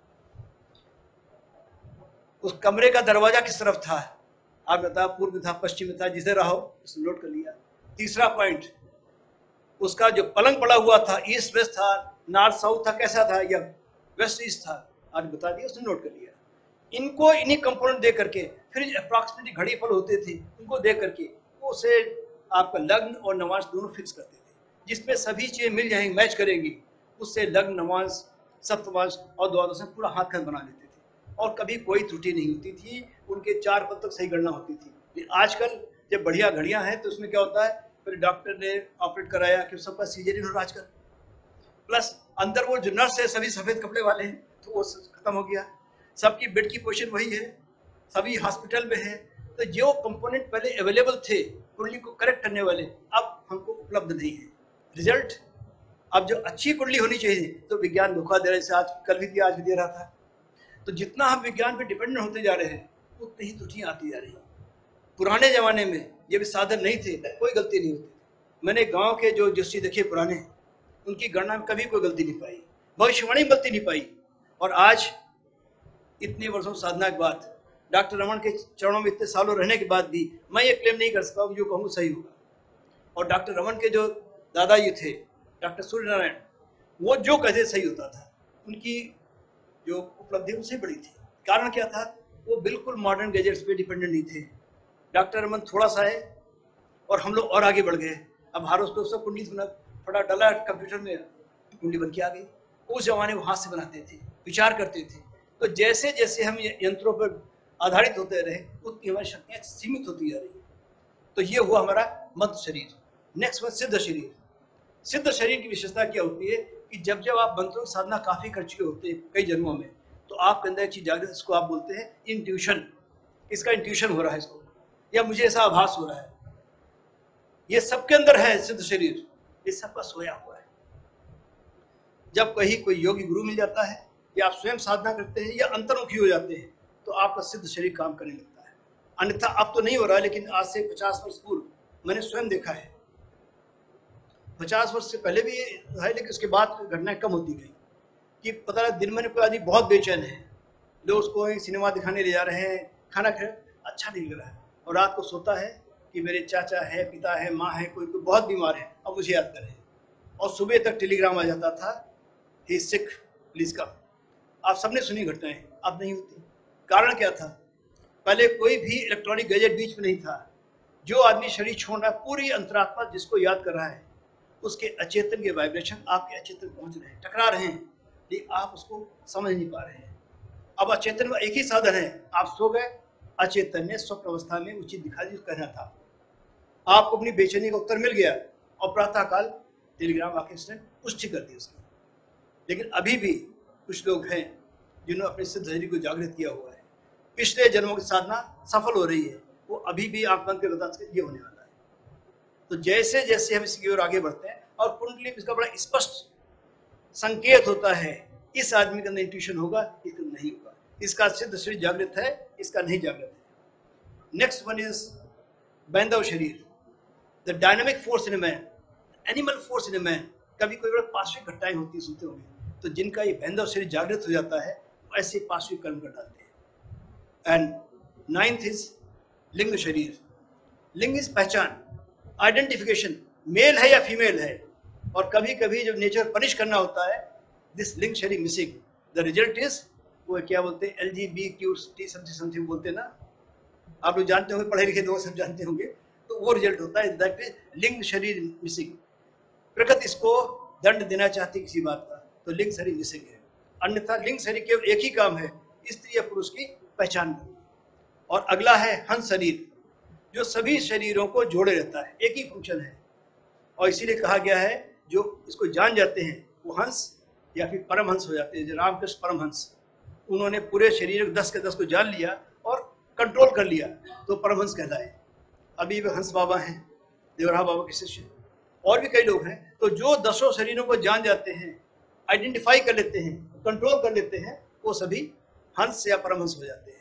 उस कमरे का दरवाजा किस तरफ था, आप बता पूर्व में था, पश्चिम में था, जिसे रहो उसने नोट कर लिया। तीसरा पॉइंट, उसका जो पलंग पड़ा हुआ था ईस्ट वेस्ट था, नॉर्थ साउथ था, कैसा था, या वेस्ट ईस्ट था, आज बता दिया, उसने नोट कर लिया। इनको इन्हीं कंपोनेंट दे करके फिर अप्रॉक्सीमेटली घड़ी फल होते थे, उनको दे करके वो उसे आपका लग्न और नवांश दोनों फिक्स करते थे, जिसमें सभी चीजें मिल जाएंगी, मैच करेंगी, उससे लग्न, नवांश, सप्तमांश और द्वादश में पूरा हाथ खत बना लेते थे और कभी कोई त्रुटि नहीं होती थी। उनके चार पद तक सही गणना होती थी। लेकिन आजकल जब बढ़िया घड़ियां हैं तो उसमें क्या होता है, फिर डॉक्टर ने ऑपरेट कराया कि सबका सीजरियन हो रहा आजकल, प्लस अंदर वो जो नर्स है सभी सफेद कपड़े वाले हैं, तो वो खत्म हो गया। सबकी बेड की पोजीशन वही है, सभी हॉस्पिटल में है। तो जो कंपोनेंट पहले अवेलेबल थे कुंडली को करेक्ट करने वाले, अब हमको उपलब्ध नहीं है। रिजल्ट, अब जो अच्छी कुंडली होनी चाहिए तो विज्ञान धोखा दे रहे से आज कल भी दिया, आज भी दे रहा था। तो जितना हम विज्ञान पे डिपेंडेंट होते जा रहे हैं उतनी ही त्रुटियां आती जा रही हैं। पुराने जमाने में ये भी साधन नहीं थे, कोई गलती नहीं होती। मैंने गांव के जो ज्योतिषी देखे पुराने, उनकी गणना में कभी कोई गलती नहीं पाई, भविष्यवाणी में गलती नहीं पाई। और आज इतने वर्षों साधना के बाद डॉक्टर रमन के चरणों में इतने सालों रहने के बाद भी मैं ये क्लेम नहीं कर सकता जो कहूँ सही होगा। और डॉक्टर रमन के जो दादाजी थे डॉक्टर सूर्य नारायण, वो जो कहते सही होता था। उनकी जो उपलब्धि उनसे बड़ी थी। कारण क्या था? वो बिल्कुल मॉडर्न गैजेट्स पे डिपेंडेंट नहीं थे। डॉक्टर रमन थोड़ा सा है और हम लोग और आगे बढ़ गए। अब हारोस्कोप सब कुंडली बना, फटा डाला कंप्यूटर में, कुंडली बन के आ गई। उस जमाने वो हाथ से बनाते थे, विचार करते थे। तो जैसे जैसे हम यंत्रों पर आधारित होते रहे उतनी हमारी शक्तियाँ सीमित होती जा रही। तो ये हुआ हमारा मध्य शरीर। नेक्स्ट हुआ सिद्ध शरीर। सिद्ध शरीर की विशेषता क्या होती है कि जब जब आप मंत्रों की साधना काफी कर चुके होते हैं कई जन्मों में, तो आपके अंदर एक चीज जागृत, इसको आप बोलते हैं इंट्यूशन। इसका इंट्यूशन हो रहा है इसको, या मुझे ऐसा आभास हो रहा है। ये सबके अंदर है सिद्ध शरीर, ये सबका सोया हुआ है। जब कहीं कोई योगी गुरु मिल जाता है या आप स्वयं साधना करते हैं या अंतर्मुखी हो जाते हैं तो आपका सिद्ध शरीर काम करने लगता है। अन्यथा अब तो नहीं हो रहा है, लेकिन आज से पचास वर्ष पूर्व मैंने स्वयं देखा है। पचास वर्ष से पहले भी है, लेकिन उसके बाद घटनाएं कम होती गई कि पता लगा दिन में कोई आदमी बहुत बेचैन है, लोग उसको सिनेमा दिखाने ले जा रहे हैं, खाना खा अच्छा नहीं लग रहा है, और रात को सोता है कि मेरे चाचा है, पिता है, माँ है, कोई कोई बहुत बीमार है, अब मुझे याद करें। और सुबह तक टेलीग्राम आ जाता था, ही सिक प्लीज कम। आप सबने सुनी घटनाएं, अब नहीं होती। कारण क्या था? पहले कोई भी इलेक्ट्रॉनिक गैजेट बीच में नहीं था। जो आदमी शरीर छोड़ रहा है, पूरी अंतरात्मा जिसको याद कर रहा है, उसके अचेतन के वाइब्रेशन आपके अचेतन पहुंच रहे हैं, टकरा रहे हैं, लेकिन आप उसको समझ नहीं पा रहे हैं। अब अचेतन में एक ही साधन है, आप सो गए, अचेतन ने स्वप्न अवस्था में उचित दिखा दी, कहना था, आपको अपनी बेचैनी का उत्तर मिल गया और प्रातःकाल टेलीग्राम आके उसने पुष्टि कर दी उसकी। लेकिन अभी भी कुछ लोग हैं जिन्होंने अपने सिद्ध शरीर को जागृत किया हुआ है, पिछले जन्मों की साधना सफल हो रही है, वो अभी भी आप बंद के बता सकते ये होने वाला है। तो जैसे जैसे हम इसकी ओर आगे बढ़ते हैं, और कुंडली में इसका बड़ा स्पष्ट संकेत होता है, इस आदमी का इंट्यूशन होगा, इसका नहीं होगा, इसका सिद्ध शरीर जागृत है, इसका नहीं जागृत है। नेक्स्ट वन इज बैंधव शरीर, the dynamic force in a man, animal force in a man. कभी कोई बड़ा पार्श्विक घटनाएं होती है, सुनते होंगे, तो जिनका ये बैंधव शरीर जागृत हो जाता है, ऐसे पार्श्विक कर्म कर डालते हैं। एंड नाइन्थ इज लिंग शरीर। लिंग इज पहचान, आइडेंटिफिकेशन, मेल है या फीमेल है। और कभी कभी जब नेचर पनिश करना होता है, दिस लिंग शरीर मिसिंग, द रिजल्ट इज, वो क्या बोलते हैं, L G B Q T something something बोलते हैं ना, आप लोग जानते होंगे, पढ़े लिखे लोग सब जानते होंगे। तो वो रिजल्ट होता है, दैट इज लिंग शरीर मिसिंग। प्रकृति इसको दंड देना चाहती किसी बात का, तो लिंग शरीर मिसिंग है। अन्यथा लिंग शरीर केवल एक ही काम है, स्त्री या पुरुष की पहचान करना। और अगला है हंस शरीर, जो सभी शरीरों को जोड़े रहता है, एक ही फंक्शन है। और इसीलिए कहा गया है, जो इसको जान जाते हैं वो हंस या फिर परमहंस हो जाते हैं। जो रामकृष्ण परमहंस, उन्होंने पूरे शरीर दस के दस को जान लिया और कंट्रोल कर लिया, तो परमहंस कहलाए। अभी भी हंस बाबा हैं, देवरा बाबा के शिष्य, और भी कई लोग हैं। तो जो दसों शरीरों को जान जाते हैं, आइडेंटिफाई कर लेते हैं, कंट्रोल कर लेते हैं, वो सभी हंस या परमहंस हो जाते हैं।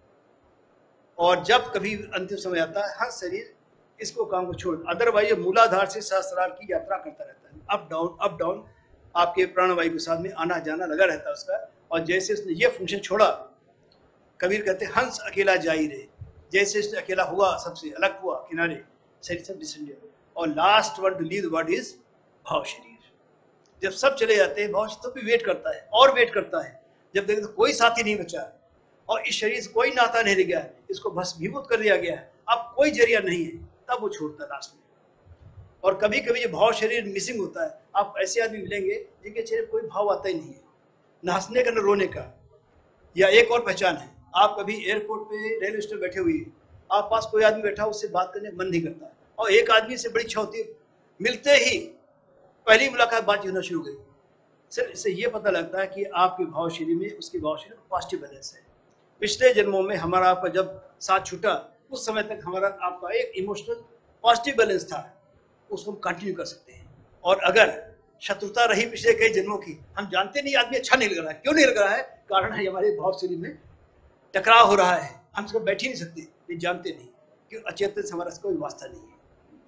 और जब कभी अंतिम समय आता है, हंस शरीर इसको काम को छोड़, अदरवाइज मूलाधार से सहस्रार की यात्रा करता रहता है, अप डाउन अप डाउन, आपके प्राणवायु के साथ में आना जाना लगा रहता है उसका। और जैसे उसने ये फंक्शन छोड़ा, कबीर कहते हैं हंस अकेला जाई रे, जैसे इसने अकेला हुआ, सबसे अलग हुआ किनारे, शरीर सब डिसेंडेड। और last one to leave the body is भाव शरीर। जब सब चले जाते हैं, भाव शरीर भी वेट करता है और वेट करता है। जब देखते तो कोई साथी नहीं बचा और इस शरीर से कोई नाता नहीं रह गया, इसको भस्मीभूत कर दिया गया है, अब कोई जरिया नहीं है, तब वो छोड़ता है लास्ट में। और कभी कभी ये भाव शरीर मिसिंग होता है। आप ऐसे आदमी मिलेंगे जिनके चेहरे कोई भाव आता ही नहीं है, न हंसने का न रोने का। या एक और पहचान है, आप कभी एयरपोर्ट पे रेलवे स्टेशन बैठे हुए हैं, आप पास कोई आदमी बैठा, उससे बात करने का मन नहीं करता, और एक आदमी से बड़ी इच्छा होती है, मिलते ही पहली मुलाकात बातचीत होना शुरू हो गई। सिर्फ इससे ये पता लगता है कि आपके भाव शरीर में, उसके भाव शरीर में पॉजिटिव बैलेंस है। पिछले जन्मों में हमारा आपका जब साथ छूटा, उस समय तक हमारा आपका एक इमोशनल पॉजिटिव बैलेंस था, उसको हम कंटिन्यू कर सकते हैं। और अगर शत्रुता रही पिछले कई जन्मों की, हम जानते नहीं आदमी अच्छा नहीं लग रहा है, क्यों नहीं लग रहा है, कारण है हमारे भाव शरीर में टकराव हो रहा है, हम इसको बैठ ही नहीं सकते, ये जानते नहीं कि अचेतन से हमारा कोई वास्ता नहीं है।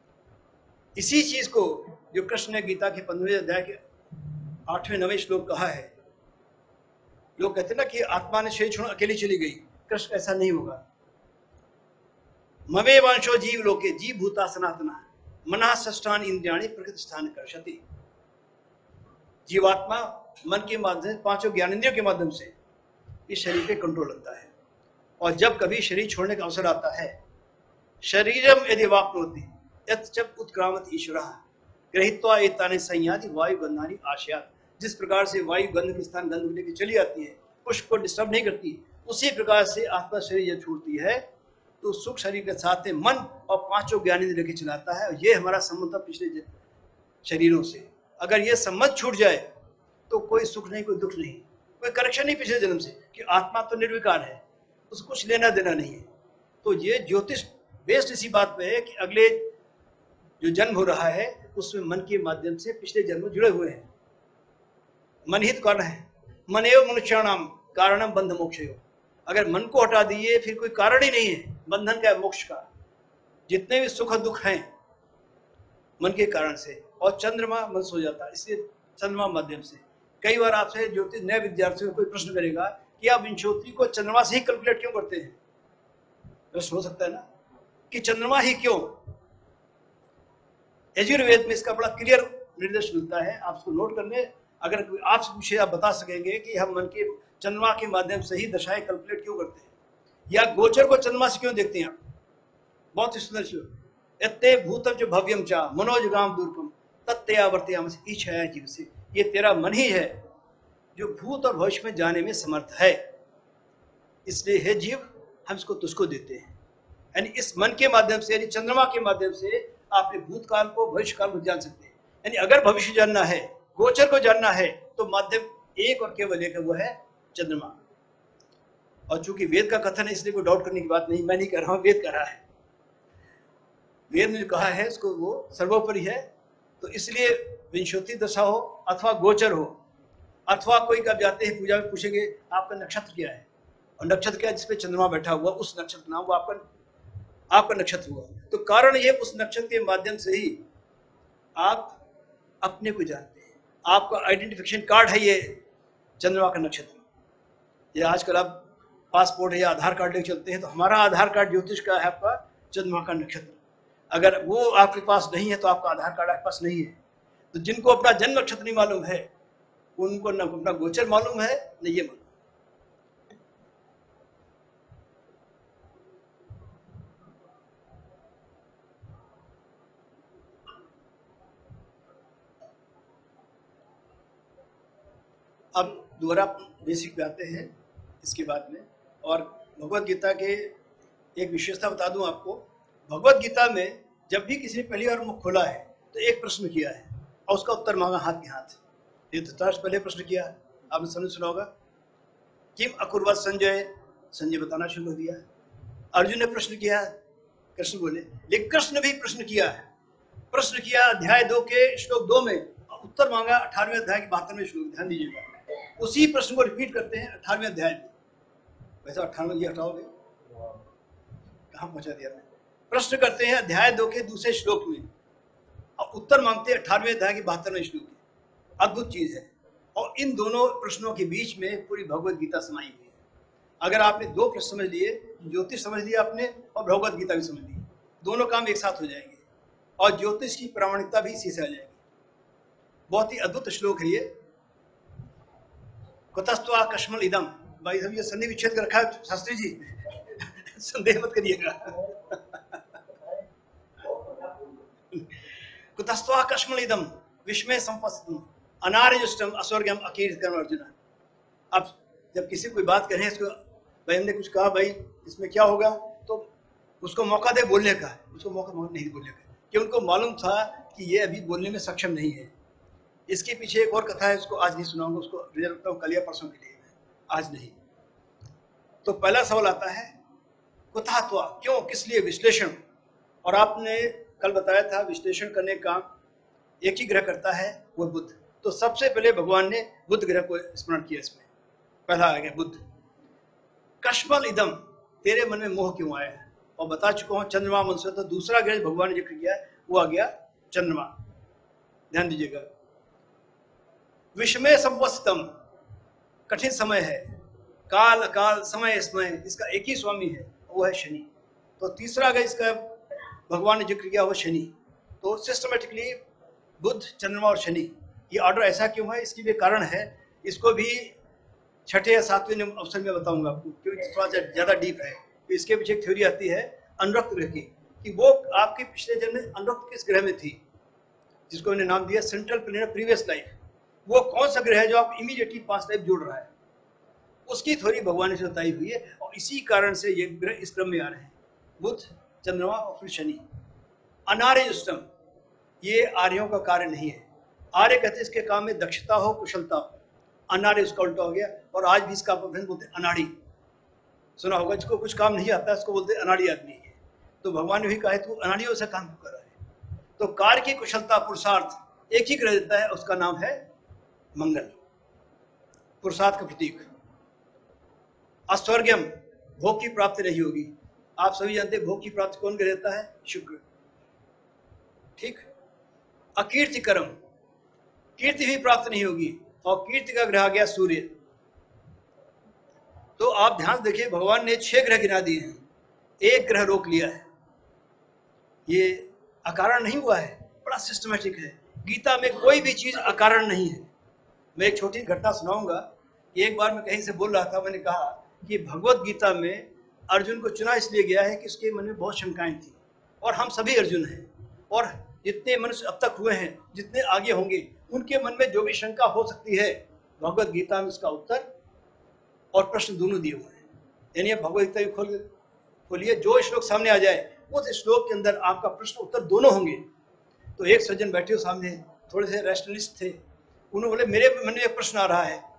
इसी चीज को जो कृष्ण ने गीता के पंद्रहवें अध्याय के आठवें नवें श्लोक कहा है, लोग कहते ना कि आत्मा ने शरीर छोड़ अकेली चली गई, कृष्ण ऐसा नहीं होगा। ममे वंशो जीव लोके जीव भूता सनातना मना षष्ठान इंद्रियाणि प्रकृति स्थान कर्षति। जीवात्मा मन के माध्यम से, पांचों ज्ञानेंद्रियों के माध्यम से इस शरीर पे कंट्रोल रखता है, और जब कभी शरीर छोड़ने का अवसर आता है, शरीरम यदि वाप्नोति यत् जब उत्क्रामत ईश्वरः गृहीत्वा एतानि संयाति वायु गंधानि आशयात्। जिस प्रकार से वायु गंध के स्थान गंध लेके चली आती है, पुष्प को डिस्टर्ब नहीं करती, उसी प्रकार से आत्मा शरीर जब छूटती है तो सुख शरीर के साथ में मन और पांचों ज्ञानेंद्रिय लेके चलाता है। और ये हमारा संबंध था पिछले शरीरों से। अगर ये संबंध छूट जाए तो कोई सुख नहीं, कोई दुख नहीं, कोई करेक्शन नहीं पिछले जन्म से, कि आत्मा तो निर्विकार है, उसको कुछ लेना देना नहीं है। तो ये ज्योतिष बेस्ड इसी बात पे है कि अगले जो जन्म हो रहा है उसमें मन के माध्यम से पिछले जन्म जुड़े हुए हैं। मन ही तो कारण है। मन एवं मनुष्याणाम कारणम बंध मोक्षयो। अगर मन को हटा दिए फिर कोई कारण ही नहीं है बंधन का, मोक्ष का। जितने भी सुख दुख हैं मन के कारण से। और चंद्रमा मन सो जाता है, इसलिए चंद्रमा माध्यम से। कई बार आपसे ज्योतिष नए विद्यार्थियों को कोई प्रश्न करेगा कि आप विंशोत्तरी को चंद्रमा से ही कैलकुलेट क्यों करते हैं? प्रश्न हो सकता है ना कि चंद्रमा ही क्यों? यजुर्वेद में इसका बड़ा क्लियर निर्देश मिलता है। आप उसको नोट करने, अगर आपसे पूछे आप बता सकेंगे कि हम मन के चंद्रमा के माध्यम से ही दशाएं कैलकुलेट क्यों करते हैं, या गोचर को चंद्रमा से क्यों देखते हैं आप? बहुत ही सुंदर चीज। यत्ते भूतम जो भव्यम चा मनोजगाम दूरकम तत्तया वर्तयाम इच्छाया जीव से। ये तेरा मन ही है जो भूत और भविष्य में जाने में समर्थ है, इसलिए हे जीव हम इसको तुझको देते हैं। यानी इस मन के माध्यम से, यानी चंद्रमा के माध्यम से आप भूतकाल को भविष्य काल को जान सकते हैं। यानी अगर भविष्य जानना है, गोचर को जानना है, तो माध्यम एक और केवल एक है, वो है चंद्रमा। और चूंकि वेद का कथन है इसलिए कोई डाउट करने की बात नहीं, मैं नहीं कह रहा हूं, वेद कह रहा है। वेद ने जो कहा है उसको वो सर्वोपरि है। तो इसलिए विंशोत्तरी दशा हो अथवा गोचर हो, अथवा कोई कब जाते हैं पूजा में पूछेंगे आपका नक्षत्र क्या है, और नक्षत्र क्या है जिसपे चंद्रमा बैठा हुआ, उस नक्षत्र नाम वो आपका आपका नक्षत्र हुआ। तो कारण ये उस नक्षत्र के माध्यम से ही आप अपने को जानते हैं। आपका आइडेंटिफिकेशन कार्ड है ये चंद्रमा का नक्षत्र। ये आजकल आप पासपोर्ट है या आधार कार्ड लेकर चलते हैं, तो हमारा आधार कार्ड ज्योतिष का है आपका चंद्रमा का नक्षत्र। अगर वो आपके पास नहीं है तो आपका आधार कार्ड आपके पास नहीं है। तो जिनको अपना जन्म नक्षत्र नहीं मालूम है उनको न अपना गोचर मालूम है न ये मालूम। अब दोबारा बेसिक पे आते हैं इसके बाद में। और भगवत गीता के एक विशेषता बता दूं आपको। भगवत गीता में जब भी किसी ने पहली बार मुख खोला है तो एक प्रश्न किया है और उसका उत्तर मांगा हाथ के हाथ। ये धृतराष्ट्र पहले प्रश्न किया, आपने समझ सुना होगा, किम अकुर्वत संजय, संजय बताना शुरू कर दिया। अर्जुन ने प्रश्न किया, कृष्ण बोले। लेकिन कृष्ण भी प्रश्न किया है। प्रश्न किया अध्याय दो के श्लोक दो में, उत्तर मांगा अठारहवें अध्याय के बहत्तरवें श्लोक। ध्यान दीजिएगा, उसी प्रश्न को रिपीट करते हैं अठारहवें अध्याय में। वैसे अठारहवें ये हटाओगे, कहाँ पहुंचा दिया मैं। प्रश्न करते हैं अध्याय दो के दूसरे श्लोक में और उत्तर मांगते हैं अठारहवें अध्याय के बहत्तरवें श्लोक में। अद्भुत चीज है। और इन दोनों प्रश्नों के बीच में पूरी भगवत गीता समाई हुई है। अगर आपने दो प्रश्न समझ लिए, ज्योतिष समझ लिया आपने और भगवत गीता भी समझ ली, दोनों काम एक साथ हो जाएंगे और ज्योतिष की प्रामाणिकता भी इसी से आ जाएगी। बहुत ही अद्भुत श्लोक है ये। कुतस्त्वा कश्मल इदम। भाई साहब ये संधि विच्छेद कर रखा है शास्त्री जी, संदेह मत करिएगा। कुतस्त्वा कश्मल इदम विस्मय संपस्तम अनार्यजुष्टम अस्वर्गम अकीर्तिकरम अर्जुन। अब जब किसी कोई बात करें इसको, भाई हमने कुछ कहा भाई इसमें क्या होगा, तो उसको मौका दे बोलने का, उसको मौका नहीं बोलने का, कि उनको मालूम था कि ये अभी बोलने में सक्षम नहीं है। इसके पीछे एक और कथा है, उसको आज नहीं सुनाऊंगा, उसको रिजर्व करता हूं कल या परसों के लिए, आज नहीं। तो पहला सवाल आता है कुतः त्वा, क्यों, किस लिए, विश्लेषण। और आपने कल बताया था विश्लेषण करने का एक ही ग्रह करता है, वो बुध। तो सबसे पहले भगवान ने बुध ग्रह को स्मरण किया। इसमें पहला आ गया बुध। कश्मल इदम, तेरे मन में मोह क्यों आया है, और बता चुका हूं चंद्रमा मन से। तो दूसरा ग्रह भगवान ने जिक्र किया वो आ गया चंद्रमा। ध्यान दीजिएगा। विस्मय संपस्तम, कठिन समय है। काल अकाल समय समय इसका एक ही स्वामी है, वो है शनि। तो तीसरा अगर इसका भगवान ने जिक्र किया वो शनि। तो सिस्टमेटिकली बुध, चंद्रमा और शनि, ये ऑर्डर ऐसा क्यों है, इसकी भी कारण है। इसको भी छठे या सातवें अवसर में बताऊंगा आपको, क्योंकि थोड़ा सा ज्यादा डीप है। तो इसके पीछे एक थ्योरी आती है अनुरक्त ग्रह की, कि वो आपके पिछले जन्म में अनुरक्त किस ग्रह में थी, जिसको मैंने नाम दिया सेंट्रल प्लेनेट प्रीवियस लाइफ। वो कौन सा ग्रह है जो आप इमीडिएटली पास्ट लाइफ जोड़ रहा है, उसकी थ्योरी भगवान ने बताई हुई है। और इसी कारण से ये ग्रह इस क्रम में आ रहे हैं, बुध, चंद्रमा और फिर शनि। अनार्य अष्टम, ये आर्यों का कार्य नहीं है। आर्य कहते हैं इसके काम में दक्षता हो, कुशलता हो। अनार्य उसका उल्टा हो गया। और आज भी इसका अपभ्रंश बोलते हैं अनाड़ी। सुना होगा, जिसको कुछ काम नहीं आता इसको बोलते हैं अनाड़ी आदमी है। तो भगवान ने भी कहा है तू अनाड़ियों से काम कर रहा है। तो कार्य की कुशलता, पुरुषार्थ एक ही ग्रह देता है, उसका नाम है मंगल, पुरुषार्थ का प्रतीक। अस्वर्गम, भोग की प्राप्ति नहीं होगी। आप सभी जानते हैं भोग की प्राप्ति कौन कर देता है, शुक्र। ठीक। अकीर्ति कर्म, कीर्ति भी प्राप्त नहीं होगी। और कीर्ति का ग्रह आ गया सूर्य। तो आप ध्यान देखिए, भगवान ने छह ग्रह गिना दिए हैं, एक ग्रह रोक लिया है। ये अकारण नहीं हुआ है, बड़ा सिस्टमेटिक है। गीता में कोई भी चीज अकारण नहीं है। मैं एक छोटी घटना सुनाऊंगा। एक बार मैं कहीं से बोल रहा था, मैंने कहा कि भगवत गीता में अर्जुन को चुना इसलिए गया है कि उसके मन में बहुत शंकाएं थी, और हम सभी अर्जुन हैं। और जितने मनुष्य अब तक हुए हैं, जितने आगे होंगे, उनके मन में जो भी शंका हो सकती है, भगवत गीता में उसका उत्तर और प्रश्न दोनों दिए हुए हैं। यानी भगवत गीता खोल खोलिए, जो श्लोक सामने आ जाए उस श्लोक के अंदर आपका प्रश्न उत्तर दोनों होंगे। तो एक सज्जन बैठे हो सामने, थोड़े से रैशनलिस्ट थे, उन्होंने बोले मेरे मन में एक प्रश्न आ रहा है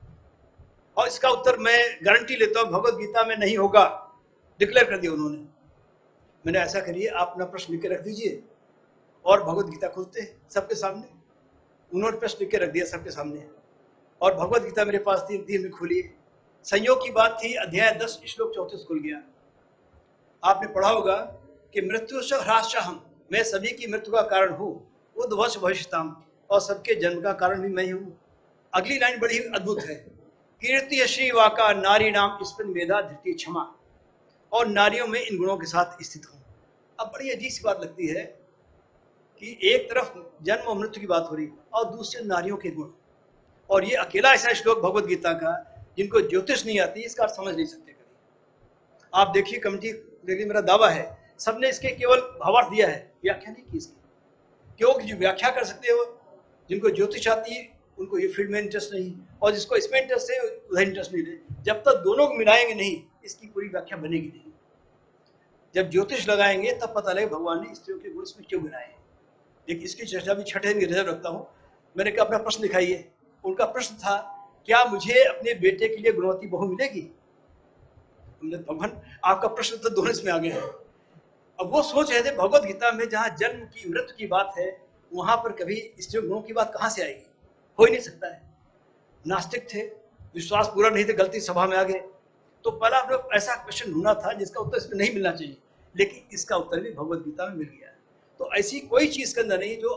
और इसका उत्तर मैं गारंटी लेता हूँ भगवत गीता में नहीं होगा, डिक्लेयर कर दिया उन्होंने। मैंने ऐसा करिए, आप अपना प्रश्न लिख के रख दीजिए और भगवत गीता खोलते हैं सबके सामने। उन्होंने प्रश्न लिख के रख दिया सबके सामने, और भगवत गीता मेरे पास थी, तीन में खोली। संयोग की बात थी, अध्याय दस श्लोक चौंतीस खुल गया। आपने पढ़ा होगा कि मृत्यु से ह्रासहम, मैं सभी की मृत्यु का कारण हूँ, उद्भवश भविष्यताम, और सबके जन्म का कारण भी मैं ही हूँ। अगली लाइन बड़ी अद्भुत है, कीर्ति श्री वाका नारी नाम स्पन मेधा धृति क्षमा, और नारियों में इन गुणों के साथ स्थित हूँ। अब बड़ी अजीब सी बात लगती है कि एक तरफ जन्म और मृत्यु की बात हो रही और दूसरे नारियों के गुण। और ये अकेला ऐसा श्लोक भगवत गीता का जिनको ज्योतिष नहीं आती, इसका अर्थ समझ नहीं सकते कभी। आप देखिए कमेटी, देखिए मेरा दावा है सबने इसके केवल भावार्थ दिया है, व्याख्या नहीं की इसकी। क्योंकि जो व्याख्या कर सकते हो, जिनको ज्योतिष आती है उनको ये फील्ड में इंटरेस्ट नहीं, और जिसको इसमें इंटरेस्ट है उधर इंटरेस्ट नहीं है। जब तक दोनों को मिलाएंगे नहीं, इसकी पूरी व्याख्या बनेगी नहीं। जब ज्योतिष लगाएंगे तब पता लगे भगवान ने स्त्रियों के गुण इसमें क्यों गिनाए हैं। लेकिन इसकी चर्चा भी छठे दिन रिजर्व रखता हूँ। मैंने कहा अपना प्रश्न दिखाइए। उनका प्रश्न था, क्या मुझे अपने बेटे के लिए गुणवती बहू मिलेगी? हमने भगवान आपका प्रश्न तो दोनों इसमें आ गया है। अब वो सोच रहे थे भगवत गीता में जहाँ जन्म की मृत्यु की बात है, वहां पर कभी स्त्रियों गुणों की बात कहाँ से आएगी? हो ही नहीं सकता है। नास्तिक थे, विश्वास पूरा नहीं थे, गलती सभा में आ गए। तो पहला आप लोग ऐसा क्वेश्चन ढूंढना था जिसका उत्तर इसमें नहीं मिलना चाहिए, लेकिन इसका उत्तर भी भगवत गीता में मिल गया। तो ऐसी कोई चीज के अंदर नहीं जो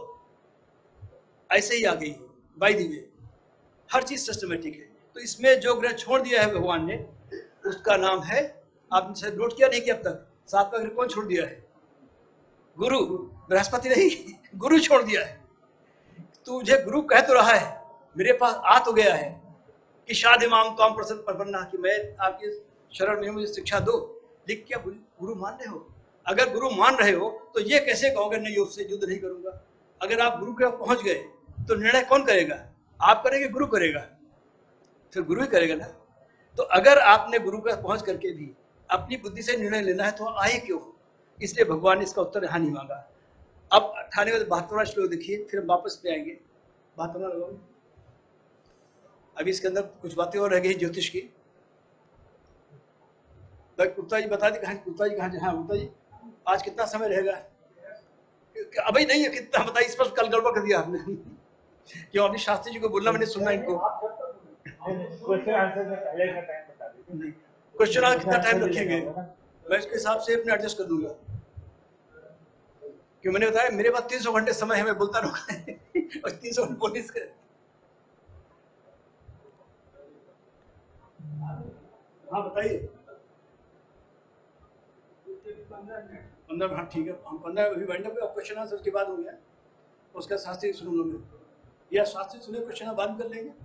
ऐसे ही आ गई है बाय द वे, हर चीज सिस्टमेटिक है। तो इसमें जो ग्रह छोड़ दिया है भगवान ने, उसका नाम है, आपने नोट किया नहीं कि अब तक सातवां ग्रह कौन छोड़ दिया है? गुरु, बृहस्पति नहीं, गुरु छोड़ दिया है। तुझे गुरु कह तो रहा है, मेरे पास आ तो गया है कि शादी माम ताम प्रसन्न परपन्ना, कि मैं आपके शरण में मुझे शिक्षा दो, लेकिन क्या गुरु मान रहे हो? अगर गुरु मान रहे हो तो ये कैसे कहोगे नहीं उससे युद्ध नहीं करूंगा? अगर आप गुरु के पहुंच गए तो निर्णय कौन करेगा? आप करेंगे, गुरु करेगा? फिर गुरु ही करेगा ना। तो अगर आपने गुरु के पहुंच करके भी अपनी बुद्धि से निर्णय लेना है तो आए क्यों? इसलिए भगवान ने इसका उत्तर यहाँ नहीं मांगा। अब अठारहवें वाले बहत्तरवां श्लोक देखिए, फिर हम वापस पे आएंगे। बहत्तरवां लगाओ। अभी इसके अंदर कुछ बातें और रह गई ज्योतिष की। गुप्ता जी बता दी कहाँ, गुप्ता जी कहाँ? हाँ गुप्ता जी, आज कितना समय रहेगा? अभी नहीं है, कितना बताइए इस पर, कल गड़बड़ कर दिया आपने। क्यों? अभी शास्त्री जी को बोलना, मैंने सुनना इनको। क्वेश्चन आंसर में पहले का टाइम बता दीजिए। क्वेश्चन आंसर कितना टाइम रखेंगे? मैं इसके हिसाब से अपने एडजस्ट कर दूंगा। क्यों? मैंने बताया मेरे पास तीन सौ घंटे समय है, मैं बोलता रहूंगा और तीन सौ बोलिस हाँ बताइए। पंद्रह, हाँ ठीक है, हम पंद्रह अभी वाइंड अप, क्वेश्चन आंसर के बाद हो गया, उसका शास्त्री सुनूंगा मैं, या शास्त्री सुने क्वेश्चन बाद कर लेंगे।